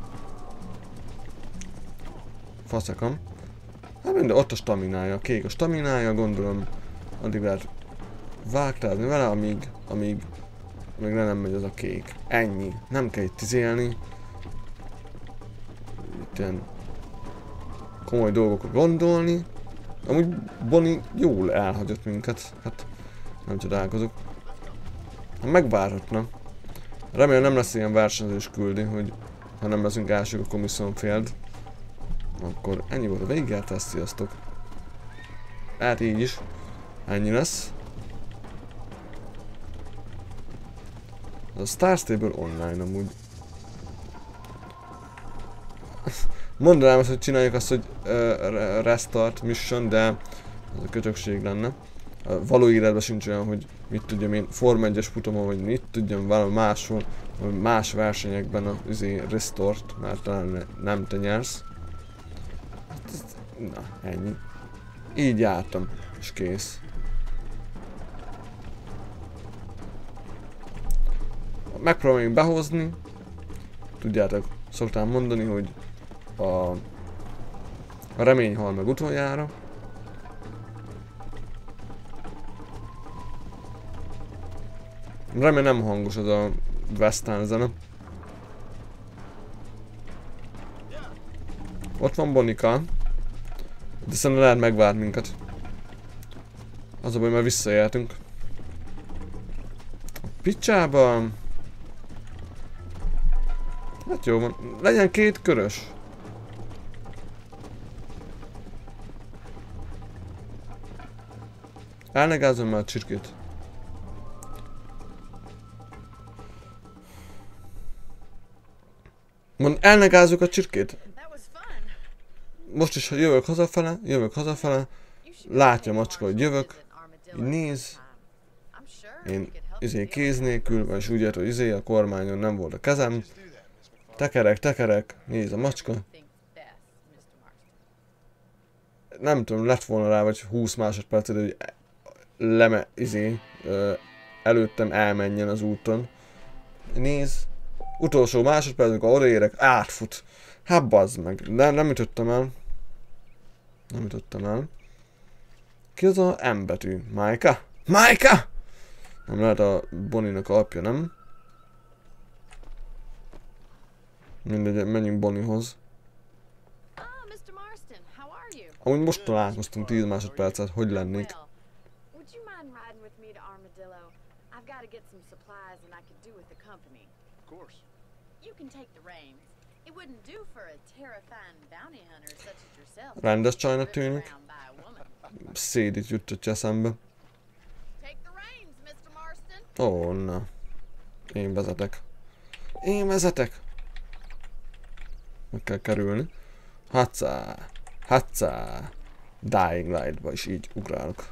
Faszekam. Hát minden, ott a staminája, kék a staminája, gondolom. Addig lehet vágtázni vele, amíg, amíg, amíg le nem megy az a kék. Ennyi. Nem kell itt tizélni. Itt ilyen komoly dolgokra gondolni. Amúgy Bonnie jól elhagyott minket. Hát nem csodálkozok. Hát megvárhatna. Remélem nem lesz ilyen versenyzés küldi, hogy ha nem leszünk elsők, akkor Mission Failed. Akkor ennyi volt a végigjártás, sziasztok! Hát így is. Ennyi lesz. Ez a Star Stable online amúgy. Mondanám azt, hogy csináljuk azt, hogy uh, restart mission, de ez a kötökség lenne. A való életben sincs olyan, hogy mit tudjam én Forma egyes futamon, vagy mit tudjam valami máshol, vagy más versenyekben a izé, restart, mert talán nem te nyersz. Na, ennyi. Így jártam, és kész. Megpróbáljuk behozni. Tudjátok, szoktam mondani, hogy a, a remény hal meg utoljára. Remélem nem hangos az a western zene. Ott van Bonika. De szerintem lehet megvár minket. Az a baj, mert visszajeltünk. A picsába... Hát jó van. Legyen két körös. Elnegázom már a csirkét. Mond, elnegázzuk a csirkét? Most is, ha jövök hazafele, jövök hazafele, látja a macska, hogy jövök, így néz, én izé kéz nélkül, vagyis úgy ért, hogy izé a kormányon nem volt a kezem. Tekerek, tekerek, nézd a macska. Nem tudom, lett volna rá vagy húsz másodpercet, hogy leme, izé, ö, előttem elmenjen az úton. Nézd, utolsó másodperc, amikor odaérek, átfut. Hát bazd meg, nem, nem ütöttem el. Nem ütöttem el. Ki az a M betű? Májka? Májka! Nem lehet a Bonnie-nak apja, nem? Mindegy, menjünk Bonniehoz. Amúgy most találkoztunk tíz másodpercet, hogy lennék. Rendes csajnak tűnik. Szédit juttatja eszembe. Ó, na. Én vezetek. Én vezetek. Meg kell kerülni. Hatszá. Hatszá. Dying Light-ba is így ugrálok.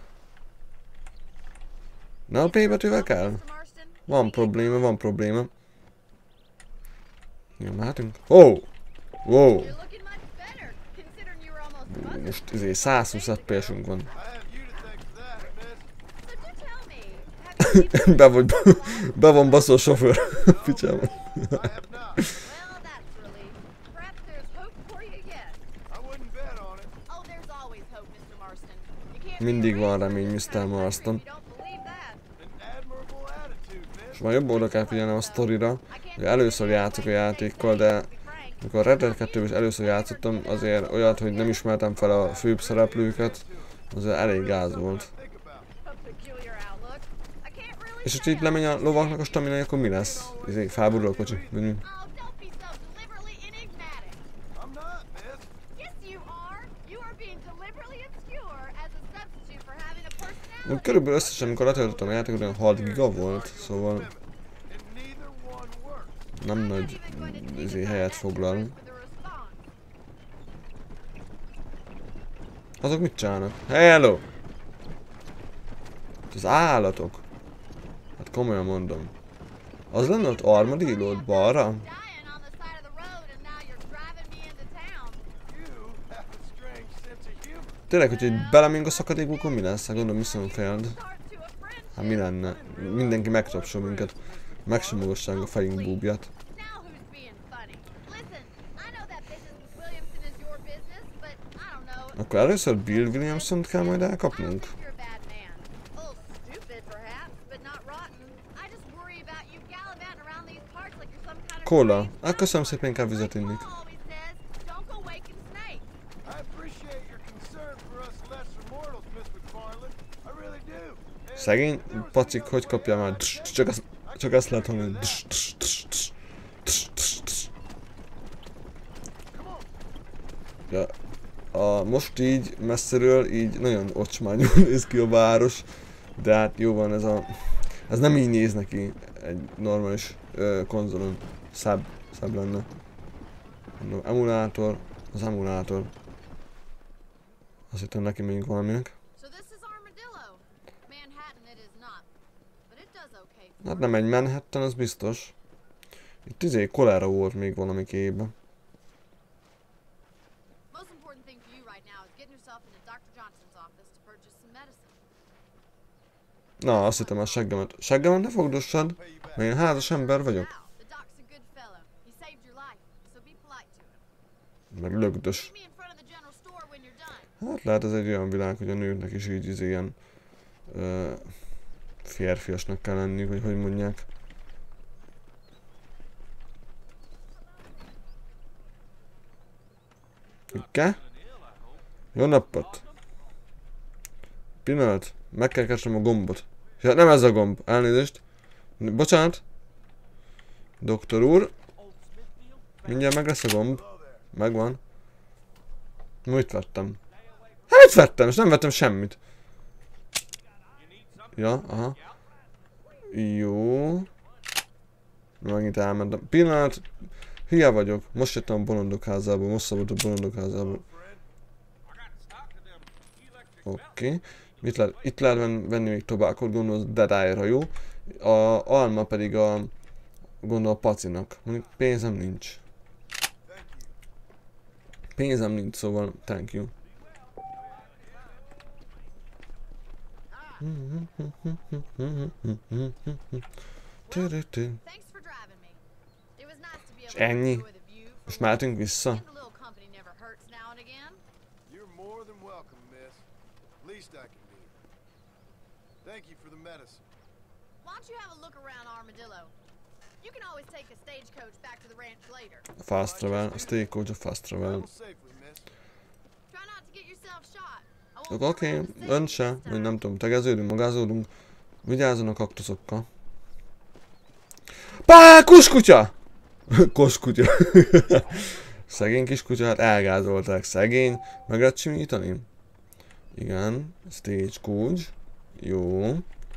Na a P betűvel kell? Van probléma, van probléma. Jó, mehetünk? Ó! Wow! Most izé százhúsz ef pé es-ünk van. be, vagy, be van baszol a sofőr. Picsában. Mindig van remény, miszter Marston. És már jobban oda kell figyelnem a sztorira, hogy először játszok a játékkal, de amikor a Red Dead kettőben is először játszottam, azért olyat, hogy nem ismertem fel a főbb szereplőket, azért elég gáz volt. És hogyha itt lemegy a lovaknak a stamina, akkor mi lesz? Ezért felborul a kocsi. Körülbelül összesen, amikor letöltöttem a játékot, olyan hat giga volt, szóval nem nagy izé, helyet foglal. Azok mit csinálnak? Hello! Az állatok. Hát komolyan mondom. Az lenne ott armadillót balra? Tényleg, hogyha így belemink a szakadékba, akkor mi lesz? Hát gondolom, viszont feld. Hát mi lenne? Mindenki megtapsol minket. Megsimogassák a fejünk búbját. Akkor először Bill Williamson-t kell majd elkapnunk? Cola. Ah, köszönöm szépen, inkább vizet innik. Szegény pacik, hogy kapja már? Csak azt, csak azt lehet hallani. Ja, a, most így messziről így nagyon ocsmányul néz ki a város, de hát jó van, ez a... Ez nem így néz neki egy normális ö, konzolon. Szebb, szebb lenne. Mondom, emulátor, az emulátor. Azt hittem neki megyünk valaminek. Hát nem egy Manhattan, az biztos. Itt izé kolera volt még valami képben. Na, azt hittem a seggemet. Seggemet ne fogdossad, mert én házas ember vagyok. Meg lögdös. Hát lehet ez egy olyan világ, hogy a nőknek is így izé ilyen... Ö, férfiasnak kell lenni, hogy hogy mondják. Oké? Jó napot! Pillanat, meg kell keresnem a gombot. Ja, nem ez a gomb, elnézést. Bocsánat. Doktor úr. Mindjárt meg lesz a gomb. Megvan. Mit vettem? Hát mit vettem? És nem vettem semmit. Ja, aha. Jó. Megint elmentem. Pillanat. Hülye vagyok. Most jöttem a bolondok házából. Most szabad a bolondok házából. Oké. Okay. Mit lehet? Itt lehet venni még tobákot, gondolom, Dead Eye-ra, jó? A alma pedig a... Gondol a pacinak. Mondjuk pénzem nincs. Pénzem nincs, szóval thank you. És ennyi. Most mehetünk vissza. You're more than welcome, miss. Least I can do. Thank you for the medicine. Why don't you have a look around Armadillo? You can always take a stagecoach back to the ranch later. A fast travel, a stagecoach, a fast travel. Travel safely, miss. Try not to get yourself shot. I won't Oké, okay, come around to ön save se, you this vagy time. nem tudom, tegeződünk, magázódunk. Vigyázzon a kaktuszokkal. Pá, kuskutya! Koskutya. Szegény kiskutya, hát elgázolták. Szegény. Meg lehet simítani? Igen. Stagecoach. Jó.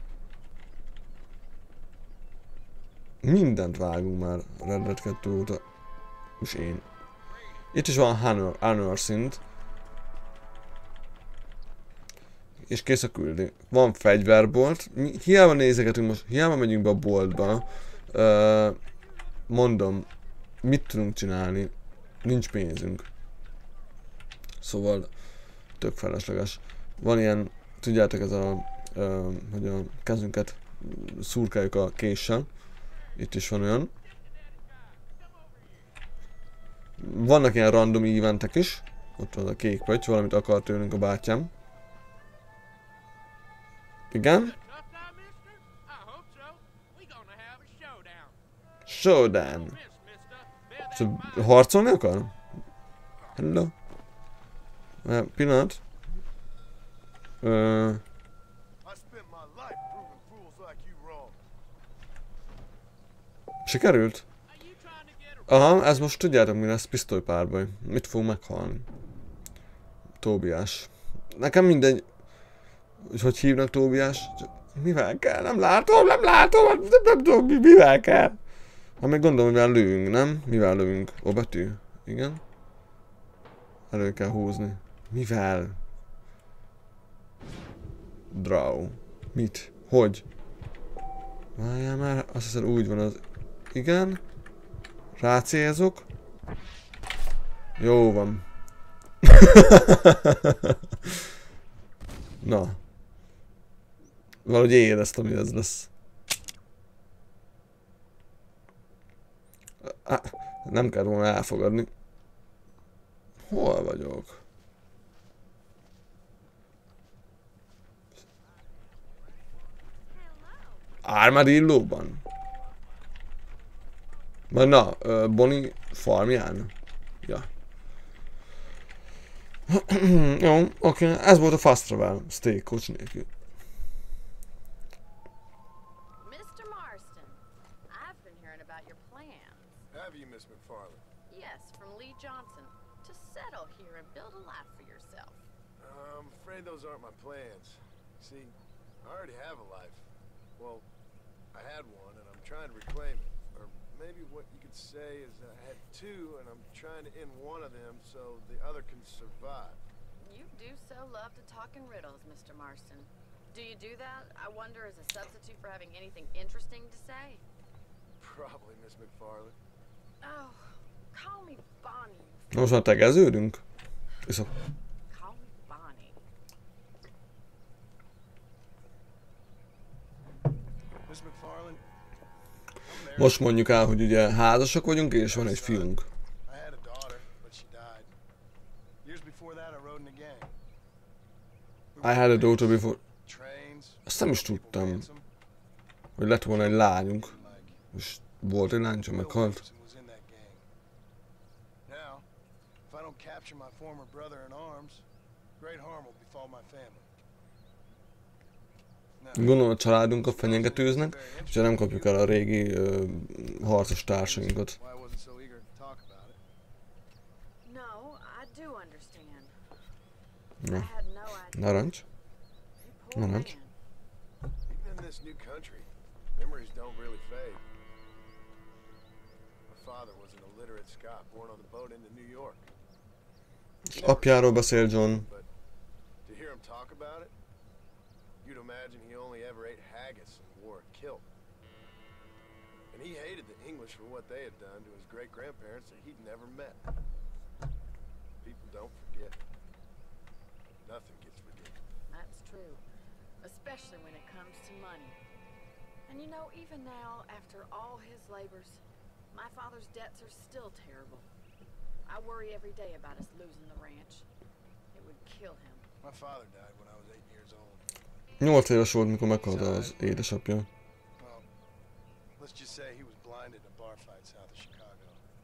Mindent vágunk már Red Dead kettő óta. És én. Itt is van Honor, Honor szint. És kész a küldi. Van fegyverbolt. Mi, hiába nézegetünk most, hiába megyünk be a boltba. Uh, mondom, mit tudunk csinálni? Nincs pénzünk. Szóval tök felesleges. Van ilyen, tudjátok, ez a, uh, hogy a kezünket szurkáljuk a késsel. Itt is van olyan. Vannak ilyen random eventek is. Ott van a kék pötty, valamit akar tőlünk a bátyám. Igen? Showdown. Szóval harcolni akar? Hello? Uh, pillanat. Uh, I spent my life proving fools like you wrong. sikerült? Aha, ez most tudjátok mi lesz, pisztolypárbaj. Mit fog meghalni? Tóbiás. Nekem mindegy, hogy hogy hívnak Tóbiás. Mivel kell? Nem látom, nem látom, nem, nem tudom, mivel kell. Hát még gondolom, mivel lövünk, nem? Mivel lövünk? O betű? Igen? Elő kell húzni. Mivel? Draw. Mit? Hogy? Várjál már, azt hiszem úgy van az... Igen? Rácélzok. Jó van. Na. Valahogy éreztem, hogy ez lesz. Á, nem kell volna elfogadni. Hol vagyok? Armadillóban? Vagy na, uh, Bonnie farmján? Ja. Jó, oké, okay. Ez volt a fast travel, stagecoach nélkül. Mister Marston, I've been hearing about your plans. Have you, Miss McFarland? Yes, from Lee Johnson, to settle here and build a life for yourself. I'm afraid those aren't my plans. See, I already have a life. Well, I had one, and I'm trying to reclaim it. Or maybe what you could say is that I had two, and I'm trying to end one of them so the other can survive. You do so love to talk in riddles, Mister Marston. Do you do that, I wonder, as a substitute for having anything interesting to say? Probably, Miss McFarland. Oh, call me Bonnie. Most már tegeződünk? Iszok. Call me Bonnie. Miss McFarland, Most mondjuk el, hogy ugye házasak vagyunk, és van egy fiunk. I had a daughter, but she died. Years before that, I rode in a gang. I had a daughter before... Trains. Ezt nem is tudtam, hogy lett volna egy lányunk. És volt egy lány, csak meghalt. Was in that gang. Now, if I don't capture my former brother in arms, great harm will befall my family. Gondolom a családunkat fenyegetőznek, és nem kapjuk el a régi ö, harcos társainkat. Why I wasn't so eager to talk about it. No, I do understand. Na, I had no idea. narancs. You poor Narancs. man. Even in this new country, memories don't really fade. My father was an illiterate Scot born on the boat into New York. És apjáról beszél John. But to hear him talk about it, you'd imagine he only ever ate haggis and wore a kilt. hated the English for what they had done to his great-grandparents that he'd never met. People don't forget. Nothing gets forgiven. That's true. Especially when it comes to money. And you know, even now, after all his labors, my father's debts are still terrible. I worry every day about us losing the ranch. It would kill him. My father died when I was eight years old. Nyolc éves volt, mikor meghalt az édesapja. Well, let's just say he was blinded in a bar fight south of Chicago.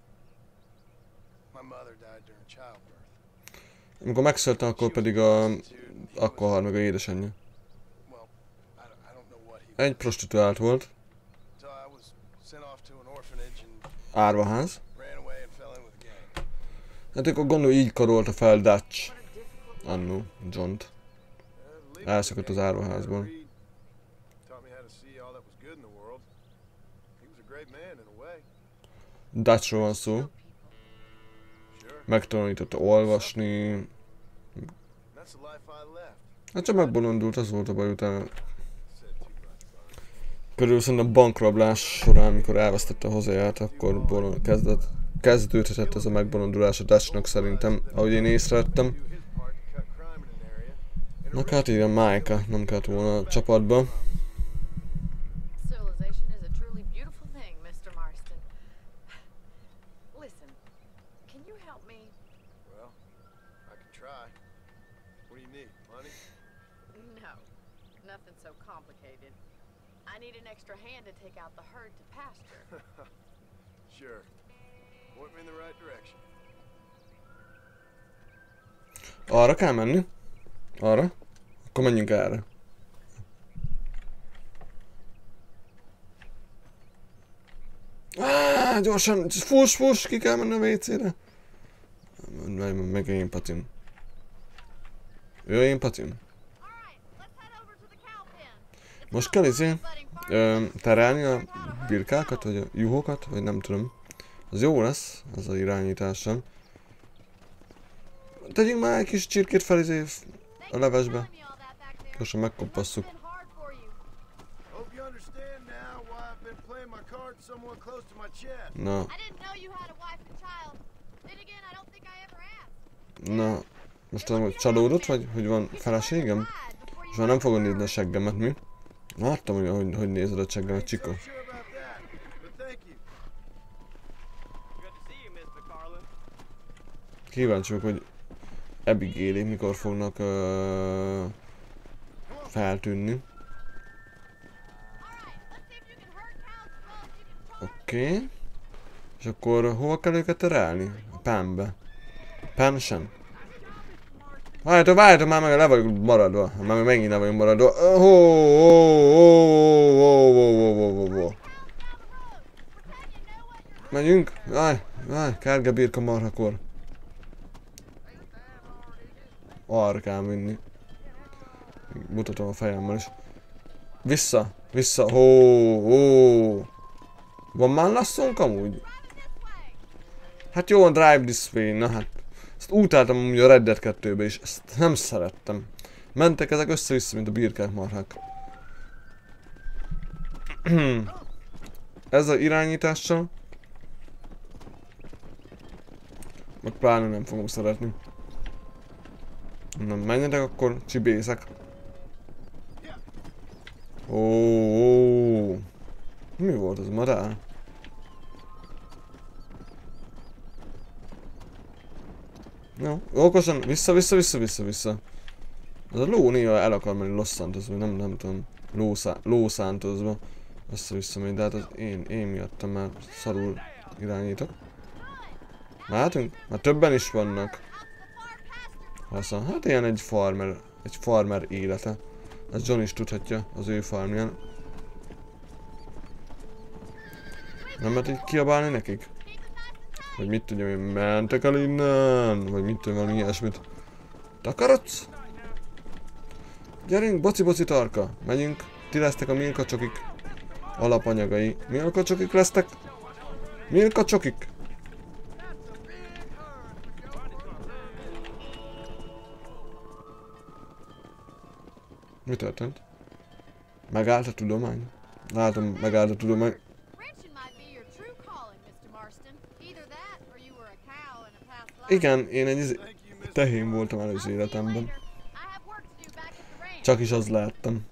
My mother died during childbirth. Amikor megszülettem, akkor pedig a... akkor halt meg a édesanyja. Well, I don't, I don't know what he Egy prostituált volt. So I was sent off to an orphanage and Árvaház. ran away and fell in with a gang. Hát akkor gondolj, így karolta fel Dutch. Annó, Johnt. Elszakadt az árvaházból. Taught me how to see all that was good in the world. He was a great man in a way. Dutchról van szó. Sure. Megtanította olvasni. That's the life I left. Hát csak megbolondult, az volt a baj utána. Said too much, buddy. Körül szerintem bankrablás során, amikor elvesztette a hazáját, akkor bolond, kezdett, kezdődhetett ez a megbolondulás a Dutchnak szerintem, ahogy én észrevettem. Do his part to cut crime in an area. Na hát igen, Micah nem kellett volna a csapatba. Civilization is a truly beautiful thing, Mister Marston. Listen, can you help me? Well, I can try. What do you need? Money? No, nothing so complicated. I need an extra hand to take out the herd to pasture. Sure. Point me in the right direction. Arra kell menni? Arra? Akkor menjünk erre. Áááá, gyorsan, fuss, fuss, ki kell menni a vécére. Meg, meg én patim. Ő én patim. Most kell izé, ö, terelni a birkákat, vagy a juhokat, vagy nem tudom. Az jó lesz, az a irányításom. Tegyünk már egy kis csirkét fel izé a levesbe. Gyorsan megkopasszuk. Hope you understand now why I've been playing my cards somewhat close to my chest. Na, I didn't know you had a wife and child. Then again, I don't think I ever asked. na. Most tudom, hogy csalódott vagy, hogy van feleségem? És már nem fogod nézni a seggemet, mi? Láttam, hogy, hogy, hogy nézed a seggemet, Csiko. So sure about that, but thank you. Good to see you, mister Carlin. Kíváncsi vagyok, hogy Abigail-ék mikor fognak uh, feltűnni. Oké. Okay. És akkor hova kell őket terelni? A Pambe. Pam sem. Várjátok, várjátok, már meg le vagyok maradva. Már meg megint le vagyunk maradva. Oh, oh, oh, oh, oh, oh, oh, oh. Megyünk? Várj, várj, kárga birka marhakor. Arra kell vinni. Mutatom a fejemmel is. Vissza, vissza, hó, hó. Van már lasszónk amúgy? Hát jó, drive this way, na hát. Ezt utáltam amúgy a Red Dead kettőbe is, ezt nem szerettem. Mentek ezek össze-vissza, mint a birkák marhák. Ez az irányítással. Meg pláne nem fogom szeretni. Na menjetek, akkor csibészek. Ó, ó. Mi volt ez, madár? Jó, okosan, vissza, vissza, vissza, vissza, vissza. Ez a ló néha el akar menni Los Santosba, nem, nem tudom, Los Santosba. Össze-vissza megy, de hát az én, én miattam már szarul irányítok. Látunk? Már többen is vannak. Használ. Hát ilyen egy farmer, egy farmer élete. Ezt John is tudhatja az ő farmján. Nem lehet így kiabálni nekik? Vagy mit tudjam én, mentek el innen? Vagy mit tudom, valami ilyesmit. Takarodsz? Gyerünk, boci-boci tarka. Megyünk. Ti lesztek a Milka csokik alapanyagai. Milka csokik lesztek? Milka csokik. Mi történt? Megállt a tudomány? Látom, megállt a tudomány. Wrenching might be your Igen, én egy izé- tehén voltam előző életemben. Csak is az láttam.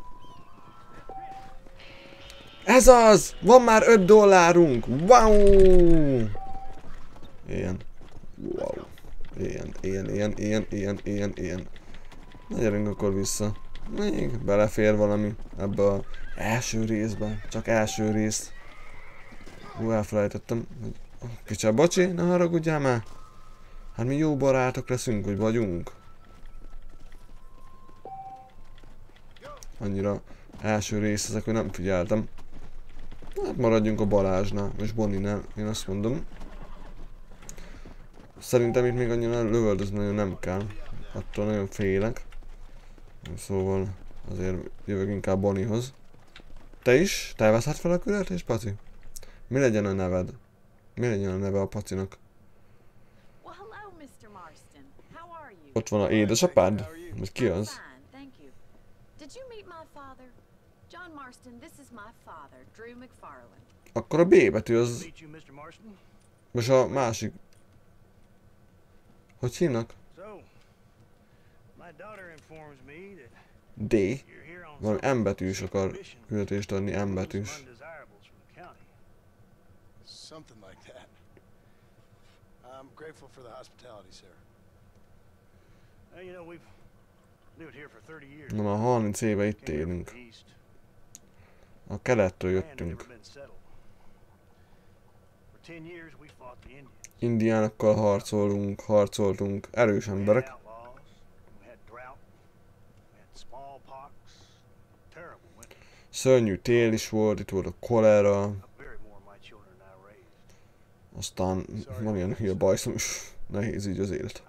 Ez az! Van már öt dollárunk! Wow! Ilyen. Wow. Ilyen, ilyen, ilyen, ilyen, ilyen, ilyen, ilyen. Na gyerünk akkor vissza. Még belefér valami ebbe az első részbe. Csak első rész. Hú, elfelejtettem. Kicsit bocsi, ne haragudjál már. Hát mi jó barátok leszünk, hogy vagyunk. Annyira első rész ezek, hogy nem figyeltem. Hát maradjunk a Balázsnál, és Bonnie-nál, én azt mondom. Szerintem itt még annyira lövöldözni nagyon nem kell. Attól nagyon félek. Szóval azért jövök inkább Bonniehoz. Te is? Te veszed fel a küldetést, Paci? Mi legyen a neved? Mi legyen a neve a Pacinak? Ott van a édesapád? Vagy ki az? Akkor a B betű az... Most a másik... Hogy hívnak? D. Valami M betűs akar küldetést adni, M betűs. Something like that. I'm grateful for the hospitality, sir. Well, you know, we've lived here for thirty years. Na, már harminc éve itt élünk. A kelettől jöttünk. Indiánokkal harcolunk, harcoltunk, erős emberek. Szörnyű tél is volt, itt volt a kolera. Aztán van ilyen hülye bajszom is, nehéz így az élet.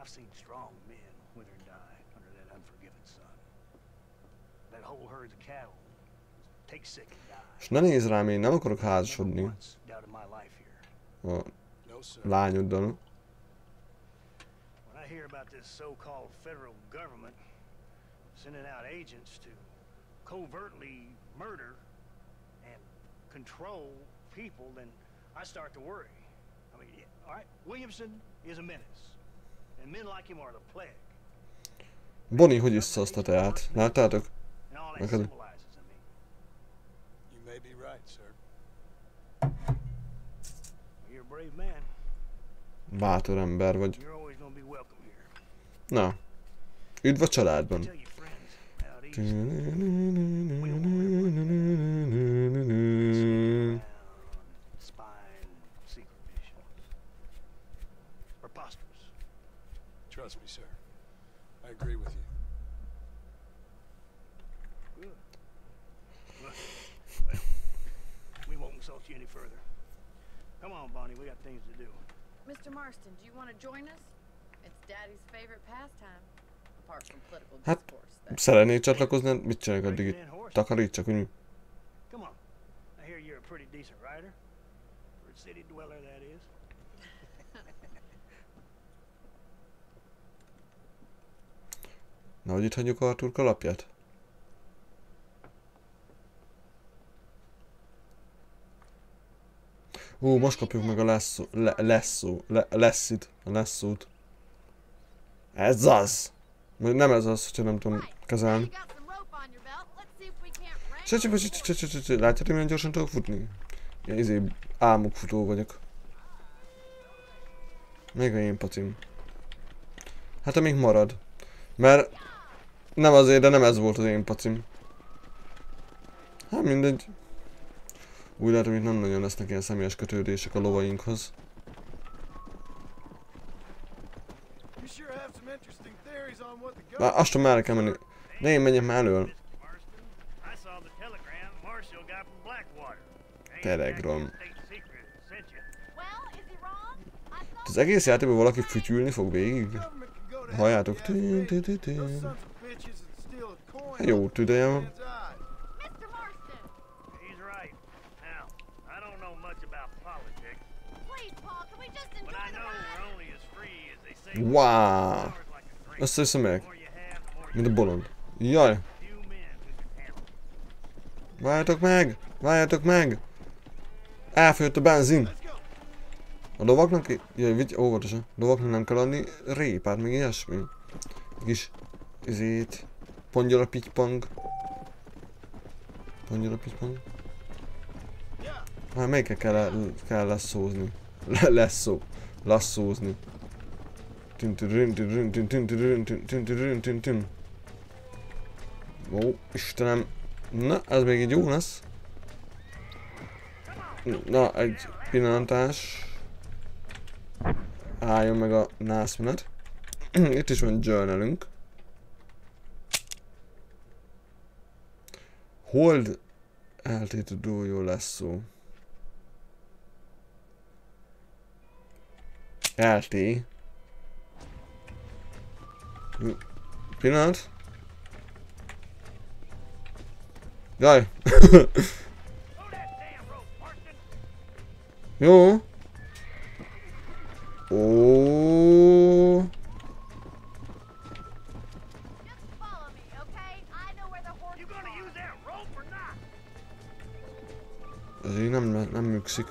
És ne nézz rám, én nem akarok házasodni a lányoddal. Bonnie, hogy iszza azt a teát? Láttátok? Neked? Bátor ember vagy. Na. Üdv a családban. Trust me, sir. I agree with you. Good. Well, we won't insult you any further. Come on, Bonnie, we got things to do. Mister Marston, do you want to join us? It's Daddy's favorite pastime, apart from political Hát, discourse. szeretnél csatlakozni? Mit csináljuk addig itt? Takarítsak, hogy mi? Come on. I hear you're a pretty decent rider. For a city dweller, that is. Na, hogy itt hagyjuk Arthur kalapját? Ú, most kapjuk meg a lasszó, le, lasszó, le, lasszit, a lasszót. Ez az! Nem ez az, hogyha nem tudom kezelni. Látjátok, milyen gyorsan tudok futni? Ilyen izé álmokfutó vagyok. Még a én pacim. Hát amíg marad. Mert nem azért, de nem ez volt az én pacim. Hát mindegy. Úgy látom, hogy nem nagyon lesznek ilyen személyes kötődések a lovainkhoz. Már azt tudom, merre kell menni. Ne én menjek már elől. Telegram. Az egész játékban valaki fütyülni fog végig? Halljátok? Jó tüdeje van. Wow! Össze-össze meg. Mint a bolond. Jaj! Várjatok meg! Várjatok meg! Elfogyott a benzin! A lovaknak, jaj, vigy, óvatosan, lovaknak nem kell adni répát, meg ilyesmi. Kis, izét, pongyola pitypang. Pongyola pitypang. Hát melyikkel kell, kell lasszózni? Lesszó. Lasszózni. Ó, Istenem. Na, ez még egy jó lesz. Na, egy pillantás. Álljon meg a nászmenet. Itt is van journalünk. Hold elté to do jó lesz szó. elté. Pillanat. Jaj. Jó. Ó. Ez így nem, nem működik.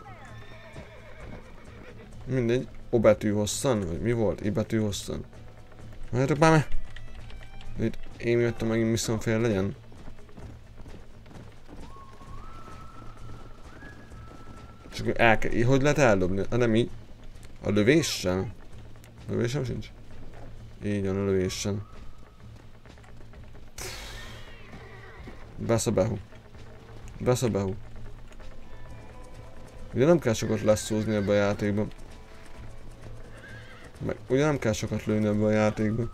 Mindegy. O betű hosszan? Vagy mi volt? I betű hosszan? Várjátok már me! Itt én jöttem megint misszonfél legyen. Csak el kell, hogy lehet eldobni? Ah, nem így. A lövéssel? A lövésem sincs? Így van, a lövéssel. Besz a behu. Besz a behu. Ugye nem kell sokat lasszózni ebbe a játékban. Meg ugye nem kell sokat lőni ebbe a játékban.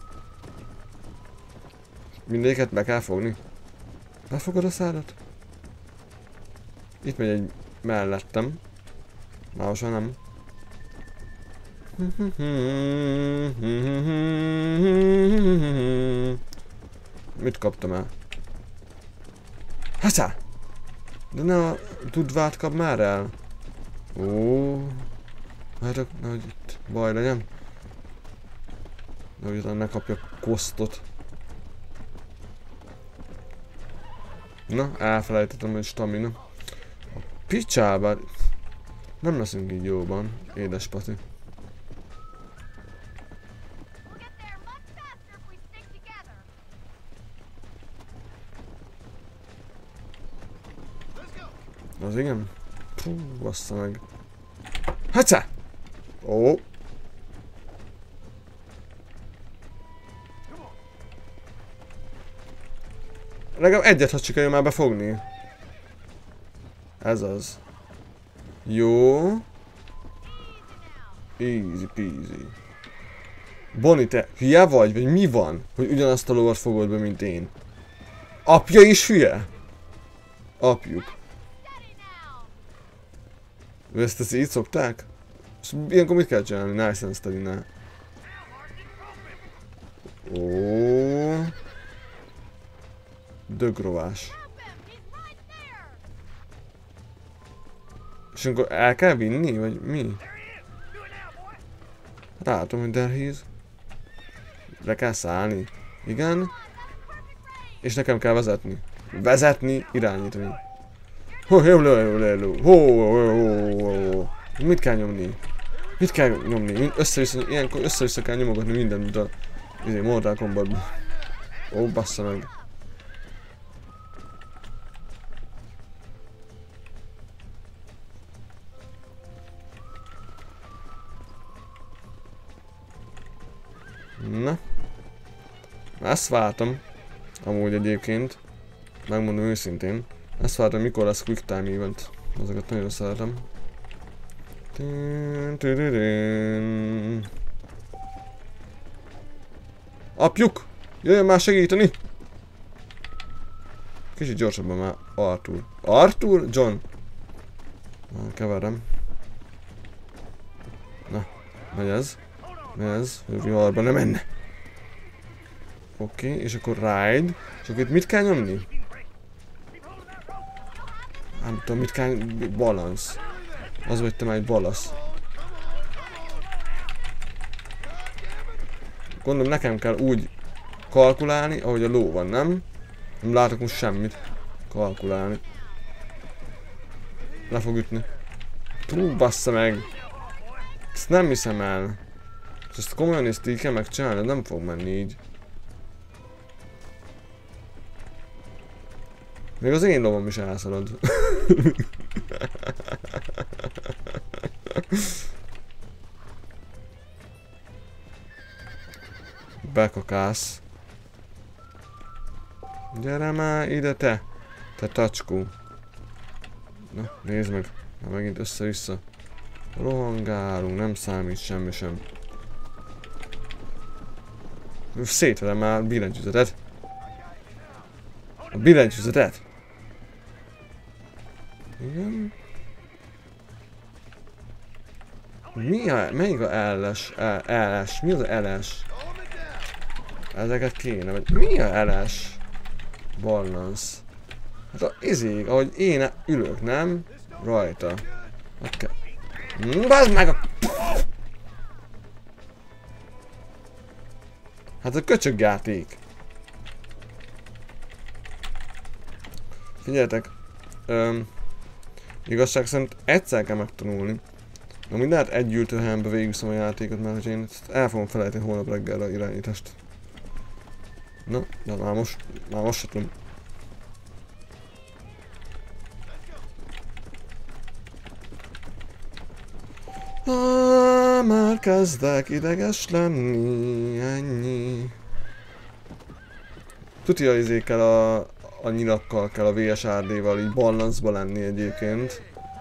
Mindegyiket be kell fogni. Befogod a szádat? Itt megy egy mellettem. Máhosan nem. Mit kaptam el? Haszá! De ne a tudvát kap már el. Ó, várjak, nehogy itt baj legyen. Nehogy utána ne kapja kosztot. Na, elfelejtettem, hogy stamina. A picsába. Nem leszünk így jóban, édes Pati. Az igen? Pú, bassza meg. Hacsa! Ó! Legalább egyet, ha sikerül már befogni. Ez az. Jó. Easy peasy. Bonnie, te hülye vagy? Vagy mi van? Hogy ugyanazt a lovat fogod be, mint én. Apja is hülye? Apjuk. Ezt ezt így szokták? Ilyenkor mit kell csinálni? Nice and steady-nál. Ó. Dögrovás. És akkor el kell vinni? Vagy mi? Látom, hogy there he is. Le kell szállni. Igen. És nekem kell vezetni. Vezetni, irányítani. Ho, ho, ho, ho, ho, ho. Mit kell nyomni? Mit kell nyomni? Össze-vissza, ilyenkor össze-vissza kell nyomogatni mindent, mint a Mortal Kombatban. Ó, bassza meg. Na. Ezt vártam. Amúgy egyébként. Megmondom őszintén. Ezt vártam, mikor lesz Quick Time Event. Azokat nagyon szeretem. Apjuk! Jöjjön már segíteni! Kicsit gyorsabban már Arthur. Arthur? John? Már keverem. Na, megy ez. Megy ez, hogy viharba ne menne. Oké, okay, és akkor ride. És akkor itt mit kell nyomni? Nem tudom, mit kell... Balansz. Az vagy te már egy balasz. Gondolom nekem kell úgy kalkulálni, ahogy a ló van, nem? Nem látok most semmit. Kalkulálni. Le fog ütni. Tú, bassza meg! Ezt nem hiszem el. És ezt komolyan is így kell megcsinálni, nem fog menni így. Még az én lovam is elszalad. Bekakász. Gyere már ide te! Te tacskó. Na, nézd meg. Már megint össze-vissza. Rohangálunk, nem számít semmi sem. Szétverem már a billentyűzetet. A billentyűzetet. Igen. Mi a... melyik a elles? Elles? Mi az a elles? Ezeket kéne, vagy mi a elles? Balance. Hát a izék, ahogy én ülök, nem? Rajta. Okay. Bazd meg a... Hát a köcsögjáték. Figyeljetek. Öm, igazság szerint egyszer kell megtanulni. Na mind lehet egy ültőhelyenbe végigviszem a játékot, mert hogy én el fogom felejteni holnap reggelre a irányítást. Na, de már most, már most se tudom. Ah, már kezdek ideges lenni, ennyi. Tuti a izékkel a, a nyilakkal kell a vé es er dé-val így balanszba lenni egyébként.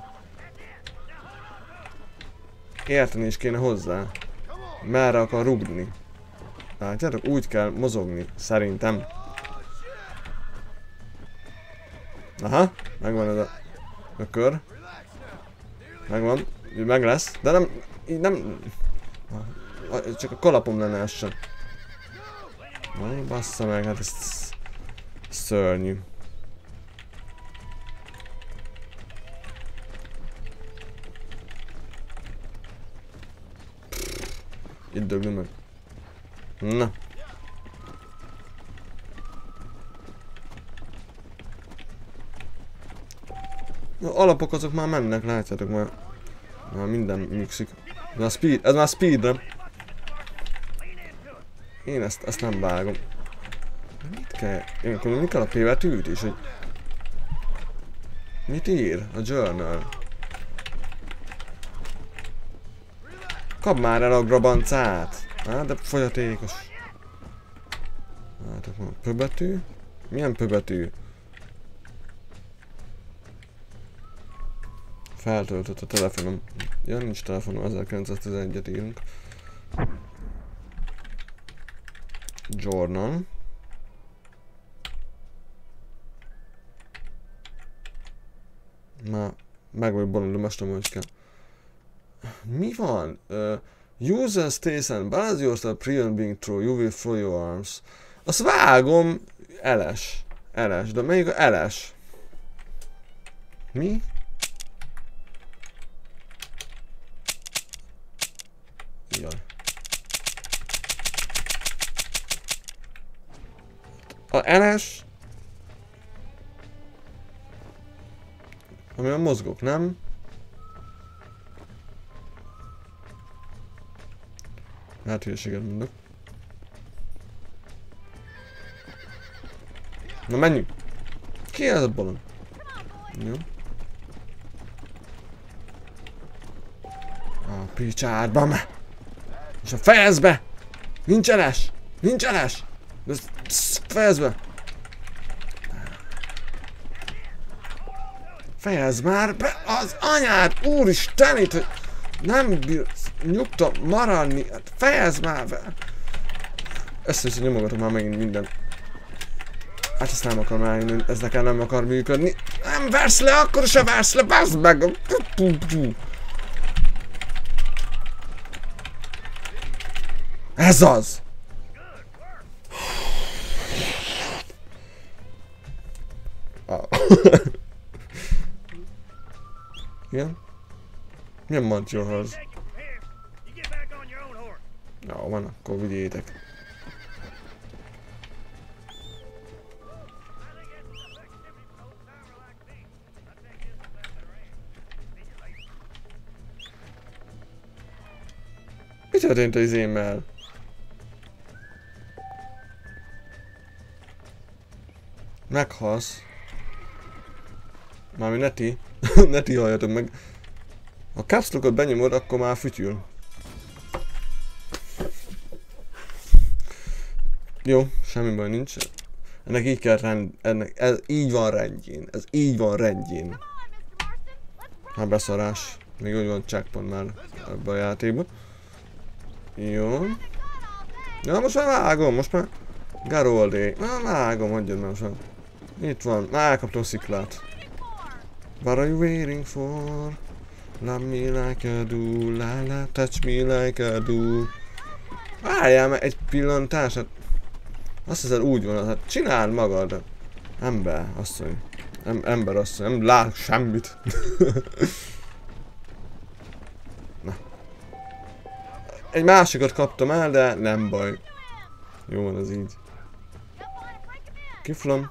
Érteni is kéne hozzá. Merre akar rugni. Látjátok, úgy kell mozogni, szerintem. Aha, megvan ez a, a kör. Megvan, meg lesz, de nem, így nem, csak a kalapom lenne ez sem. Na, bassza meg, hát ez szörnyű. Itt dögni meg. Na. A alapok azok már mennek, látjátok már. Már minden mixik. Ez már speed, ez már speedre. Én ezt, ezt nem vágom. Mit kell? Én akkor mi kell a P-betűt is, hogy... Mit ír? A journal. Kap már el a grabancát! Hát, de folyatékos. Hát, akkor pöbetű? Milyen pöbetű? Feltöltött a telefonom. Ja, nincs telefonom, ezerkilencszáztizenegyet írunk. Jordan. Már meg vagy bolondom, most tudom, hogy kell. Mi van? Uh, user stays and balance yourself prior being through, you will throw your arms. Azt vágom, eles. Eles, de melyik a eles? Mi? Jaj. A eles? Amiben mozgok, nem? Hát hülyeséget mondok. Na menjünk! Ki ez a balon? Jó. A picsádba me! És a fejezbe! Nincs eles! Nincs eles! Fejezbe! Fejezd már be az anyád! Úristen itt, hogy nem bírsz nyugta maradni! Hát fejezd már be! Össze-össze nyomogatom már megint minden. Hát ezt nem akarom eljönni, ez nekem nem akar működni. Nem versz le, akkor se versz le, baszd meg! Ez az! Oh. Igen? Milyen mantyóhoz? Jó, van, akkor vigyétek. Mi történt az izémmel? Meghalsz. Mármint ne ti. Ne ti halljatok meg. Ha caps lockot benyomod, akkor már fütyül. Jó, semmi baj nincs. Ennek így kell rend... Ennek... Ez így van rendjén. Ez így van rendjén. Hát beszarás. Még úgy van checkpoint már ebben a játékban. Jó. Ja, most már vágom, most már... Garoldé. Már vágom, hagyjad már most már. Itt van, már elkaptam a sziklát. What are you waiting for? Love me like I do, la la, touch me like I do. Várjál meg egy pillantás, hát... Azt hiszem úgy van, hát csináld magad. Ember, asszony. Em ember, asszony, nem lát semmit. Na. Egy másikat kaptam el, de nem baj. Jó van az így. Kiflom.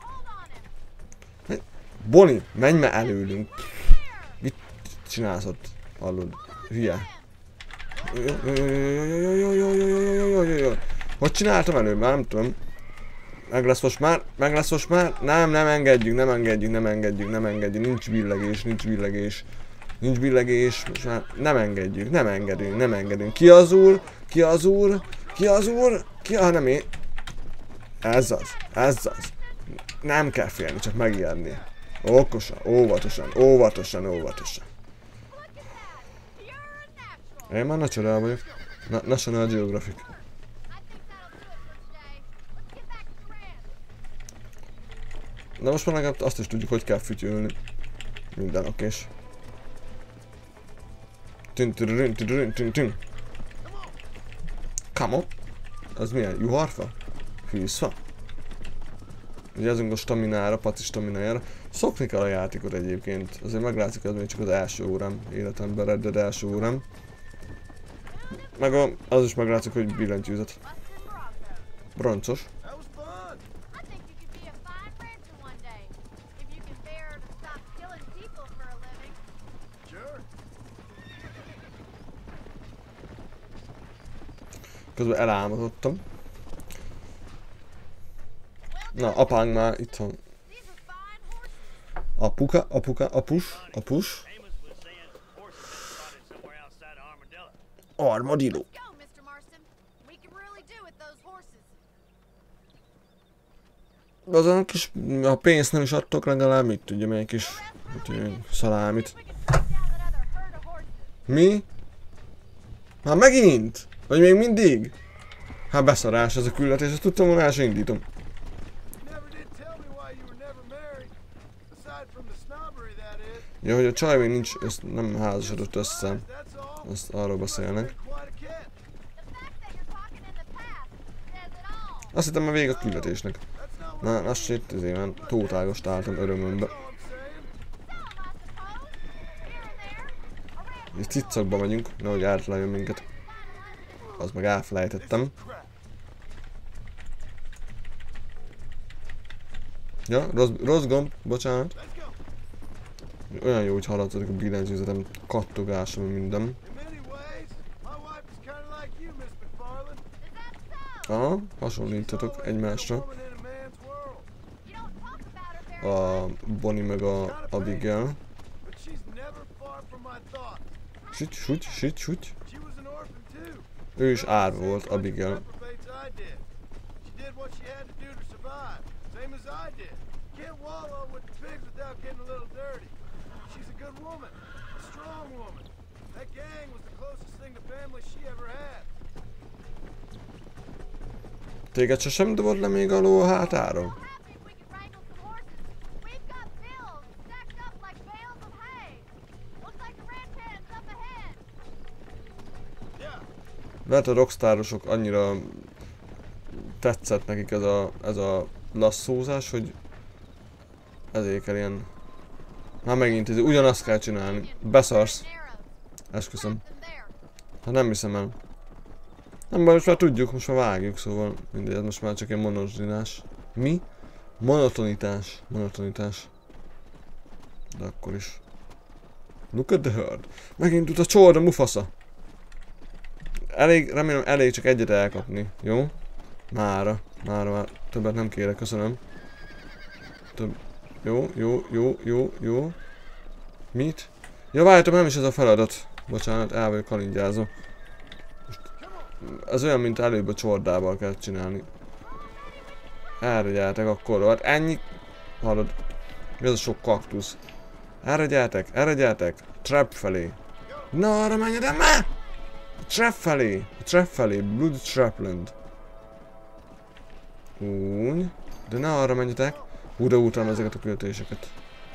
Bonnie, menj már előlünk. Mit csinálsz ott? Hallod? Hülye. Hogy csináltam előbb? Már nem tudom. Meg lesz most már, meg lesz most már. Nem, nem engedjük, nem engedjük, nem engedjük, nem engedjük. Nincs billegés, nincs billegés. Nincs billegés, most már nem engedjük, nem engedünk, nem engedünk. Ki az úr? Ki az úr? Ki az úr? Ki a nem én? Ez az, ez az. Nem kell félni, csak megijedni. Okosan, óvatosan, óvatosan, óvatosan. Én már Natural vagyok. Na, National Geographic. De most már legalább azt is tudjuk, hogy kell fütyülni. Minden okés. Tün tün tün tün tün tün. Come on. Az milyen? Juharfa? Fűszfa? Vigyázzunk a staminára, Paci staminájára. Szokni kell a játékot egyébként. Azért meglátszik, hogy ez még csak az első órám életemben, Red Dead első órám. Meg a, az is meglátszik, hogy billentyűzet. Broncos. Közben elálmodottam. Na, apánk már itt van. Apuka, apuka, apus, apus. Armadillo. Azon kis, ha pénzt nem is adtok, legalább mit tudja, egy kis szalámit. Mi? Már megint? Vagy még mindig? Hát beszarás ez a küldetés, ezt tudtam, hogy el sem indítom. Ja, hogy a csaj még nincs, ezt nem házasodott össze. Azt arról beszélnek. Azt hittem, már vége a küldetésnek. Na, azt itt azért már tótágost álltam örömömbe. Itt cicakba megyünk, nehogy átlájjon minket. Az meg elfelejtettem. Ja, rossz, rossz gomb, bocsánat. Olyan jó, hogy hallatszik a billentyűzetem kattogása, minden. Aha, hasonlítatok egymásra. A Bonnie meg a Abigail. Süty, süty, süty, süty. Ő is árva volt, Abigail. Téged se sem dobott le még a ló a hátáról? Lehet a rockstárosok annyira tetszett nekik ez a, ez a lasszózás, hogy ezért kell ilyen... Már megint ez, ugyanazt kell csinálni. Beszarsz. Esküszöm. Hát nem hiszem el. Nem baj, most már tudjuk, most már vágjuk, szóval mindegy, most már csak ilyen monotonitás. Mi? Monotonitás. Monotonitás. De akkor is. Look at the herd. Megint tud a csord, a Mufasa. elég, remélem elég csak egyet elkapni, jó? Mára, mára, már többet nem kérek, köszönöm. Több, jó, jó, jó, jó, jó. Mit? Ja, várjátok, nem is ez a feladat. Bocsánat, el vagyok kalingyázó. Most, ez olyan, mint előbb a csordával kell csinálni. Erre gyertek akkor, hát ennyi. Hallod? Mi az a sok kaktusz? Erre gyertek, erre gyertek. Trap felé. Na, arra menj, de már! A trap felé, a trap felé, Blood Trapland. Úgy. De ne arra menjetek. Hú, de utána ezeket a költéseket.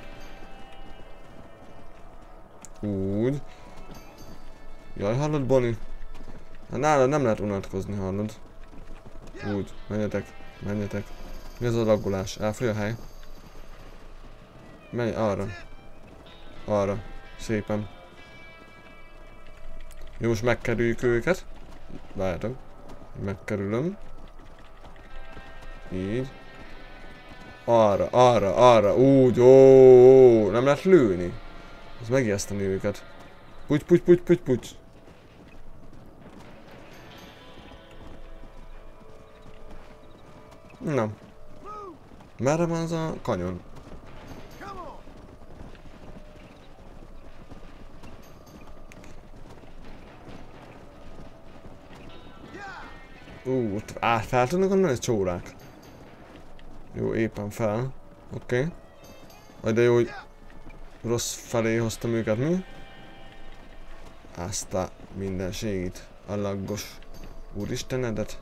Úgy. Jaj, hallod, Bonnie? Hát nálad nem lehet unatkozni, hallod? Úgy, menjetek, menjetek. Mi az a laggolás? Elfogy a hely? Menj arra. Arra. Szépen. Jó, most megkerüljük őket. Várjátok. Megkerülöm. Így. Arra, arra, arra. Úgy, ó, ó, nem lehet lőni. Ez megijeszteni őket. Puty, puty, puty, puty, puty. Na. Merre van az a kanyon? Ú, ott át fel tudnak onnan egy csórák. Jó, éppen fel. Oké. Okay. De jó, hogy rossz felé hoztam őket, mi? Azt a mindenségit. A laggos úristenedet.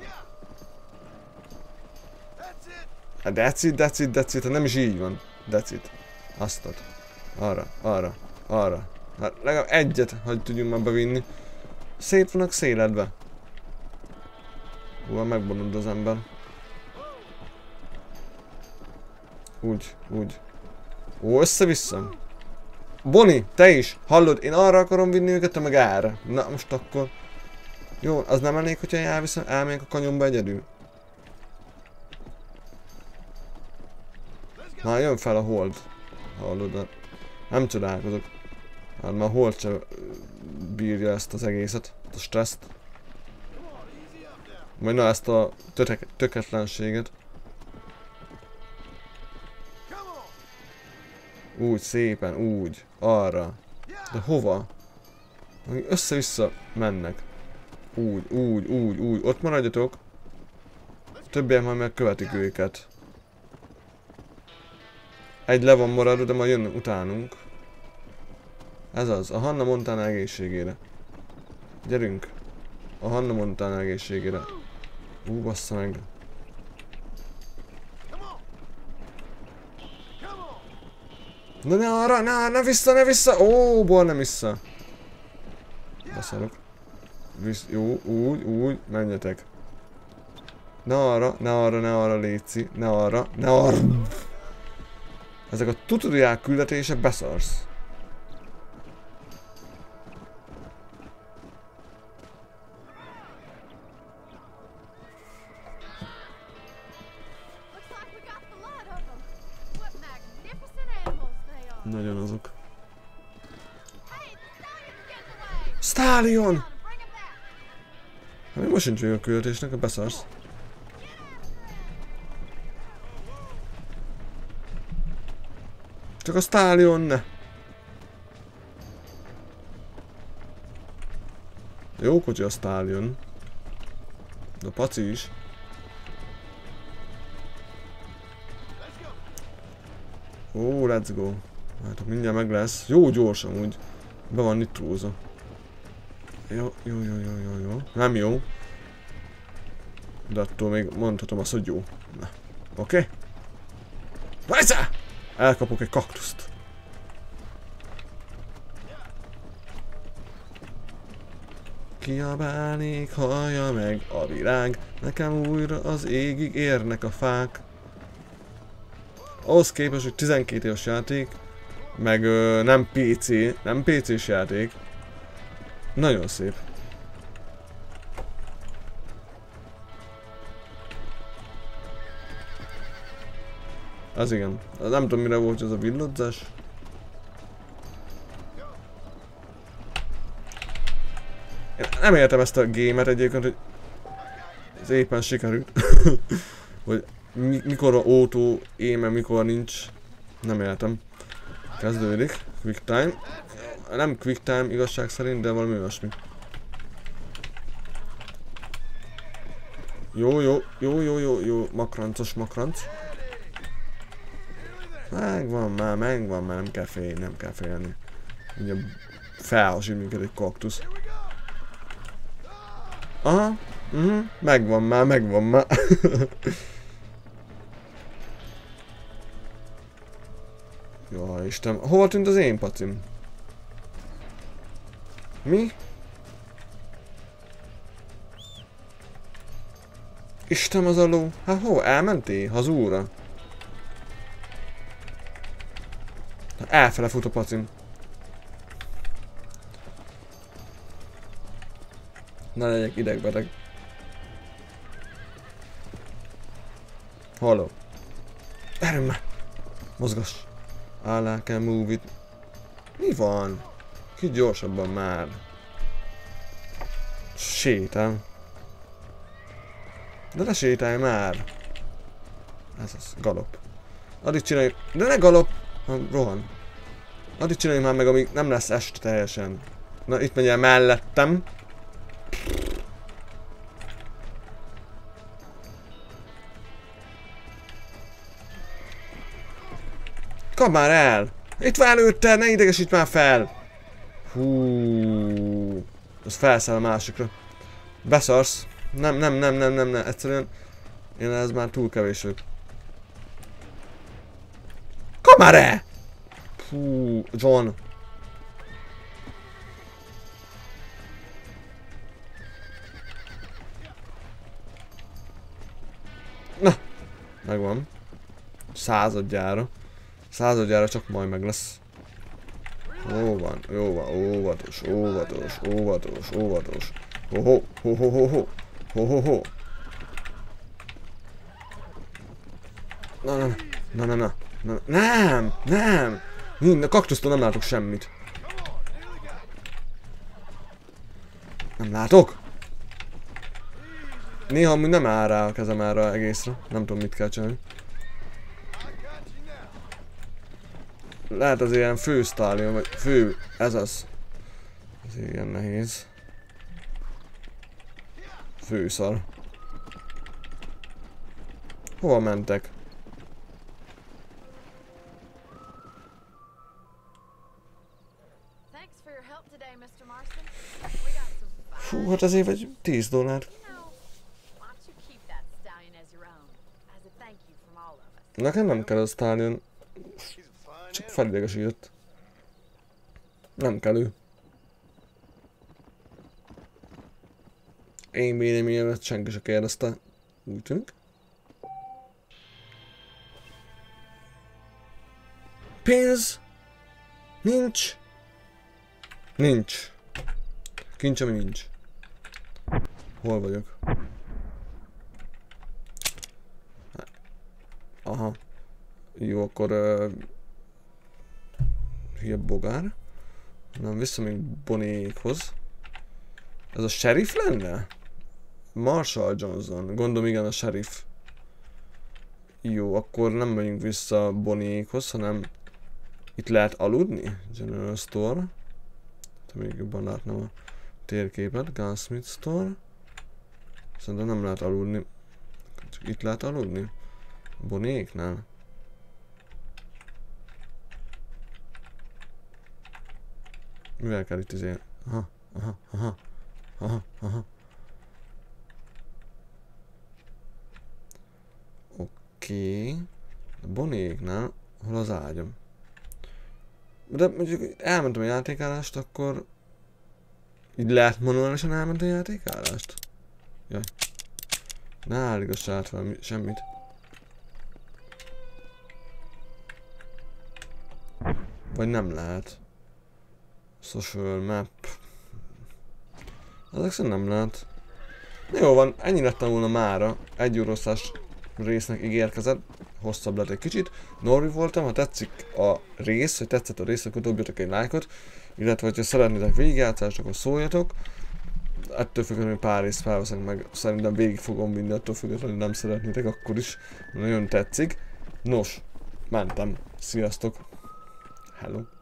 That's it, that's it, that's it. Nem is így van. That's it. Azt ad. Arra, arra, arra. Hát legalább egyet, hogy tudjunk már bevinni. Szét vannak széledbe. Hú, megbolond az ember. Úgy, úgy. Ó, össze-vissza. Bonnie, te is! Hallod, én arra akarom vinni őket, te meg erre. Na, most akkor... Jó, az nem elég, hogyha elviszem, elmegyek a kanyonba egyedül. Már jön fel a hold. Hallod, de nem csodálkozok. Hát már hold sem bírja ezt az egészet, a stresszt. Majd na ezt a töke töketlenséget. Úgy, szépen, úgy, arra. De hova? Össze-vissza mennek. Úgy, úgy, úgy, úgy. Ott maradjatok. Többiek majd megkövetik őket. Egy le van maradva, de majd jön utánunk. Ez az, a Hannah Montana egészségére. Gyerünk. A Hannah Montana egészségére. Ú, bassza meg. Na ne arra, ne, ne vissza, ne vissza! Ó, ból nem vissza. Beszarok. Visz, jó, úgy, úgy, menjetek. Ne arra, ne arra, ne arra, léci. Ne arra, ne arra. Ezek a tutoriál küldetések beszarsz. Nagyon azok. Stallion! Hát még most sincs még a küldetésnek, a beszarsz. Csak a Stallion ne. Jó kocsi a Stallion. De a paci is. Ó, let's go. Hát mindjárt meg lesz. Jó gyorsan úgy. Be van nitróza. Jó, jó, jó, jó, jó, jó. Nem jó. De attól még mondhatom azt, hogy jó. Na, oké. Okay. Várjál! Elkapok egy kaktuszt. Kiabálnék, hallja meg a világ. Nekem újra az égig érnek a fák. Ahhoz képest, hogy tizenkét éves játék, meg ö, nem pé cé, nem pé cés játék. Nagyon szép. Az igen. Nem tudom mire volt ez a villodzás. Én nem értem ezt a gémet egyébként, hogy ez éppen sikerült. Hogy mi mikor a autó éme, mikor nincs. Nem értem. Kezdődik. Quick time. Nem quick time igazság szerint, de valami olyasmi. Jó, jó, jó, jó, jó, jó. Makrancos makranc. Megvan már, megvan már, nem kell félni, nem kell félni. Ugye felhasít minket egy kaktusz. Aha, uh-huh. Megvan már, megvan már. Jaj, Isten, hol tűnt az én pacim? Mi? Isten az a ló. Hát hol? Elmentél? Hazúra? Elfele fut a pacim. Ne legyek idegbeteg. Halló. Erre már. Mozgass. I can move it. Mi van? Ki gyorsabban már. Sétál. De ne sétálj már. Ez az, galop. Addig csinálj. De ne galop! hanem rohan. Addig csináljuk már meg, amíg nem lesz este teljesen. Na, itt megy el mellettem. Kap már el! Itt van előtte, ne idegesíts már fel! Hú, az felszáll a másikra. Beszarsz. Nem, nem, nem, nem, nem, nem, egyszerűen én ez már túl kevés vagyok. Kap már el! Hú, John. Na, megvan. Századjára. Századjára csak majd meg lesz. Jó van, jó van, óvatos, óvatos, óvatos, óvatos. Ho-ho, ho-ho-ho-ho, ho-ho-ho. Na, na, na, na, na, na, nem, nem. Mind, a kaktusztól nem látok semmit. Nem látok. Néha amúgy nem áll rá a kezem erre egészre. Nem tudom, mit kell csinálni. Lehet az ilyen fő sztálion, vagy fő, ez az. Ez ilyen nehéz. Főszar. Hova mentek? Fú, hát azért vagy tíz dollár. Nekem nem kell a sztálion. Csak felidegesített. Nem kell ő. Én véleményemet senki se kérdezte. Úgy tűnik. Pénz! Nincs! Nincs. Kincs, ami nincs. Hol vagyok? Aha. Jó, akkor... Uh, hülye bogár. Nem, vissza még Bonniehoz. Ez a sheriff lenne? Marshall Johnson. Gondolom igen, a sheriff. Jó, akkor nem megyünk vissza Bonniehoz, hanem itt lehet aludni? General Store. Még jobban látnám a térképet. Gunsmith Store. Szerintem nem lehet aludni. Csak itt lehet aludni? Bonniéknál? Mivel kell itt izé? Aha, aha, aha, aha, aha. Oké. Okay. Bonniéknál, hol az ágyam? De mondjuk elmentem a játékállást, akkor... Így lehet manuálisan elment a játékállást? Jaj. Ne állígassát fel semmit. Vagy nem lehet. Social map. Ezek szerint nem lehet. Jó van, ennyi lettem volna mára. Egy óroszás résznek ígérkezett. Hosszabb lett egy kicsit. Norvi voltam, ha tetszik a rész, vagy tetszett a rész, akkor dobjatok egy lájkot. Illetve, ha szeretnétek végigjátszást, akkor szóljatok. ettől függetlenül pár részt felveszek meg, szerintem végig fogom vinni, attól függetlenül nem szeretnétek, akkor is nagyon tetszik. Nos, mentem. Sziasztok. Hello.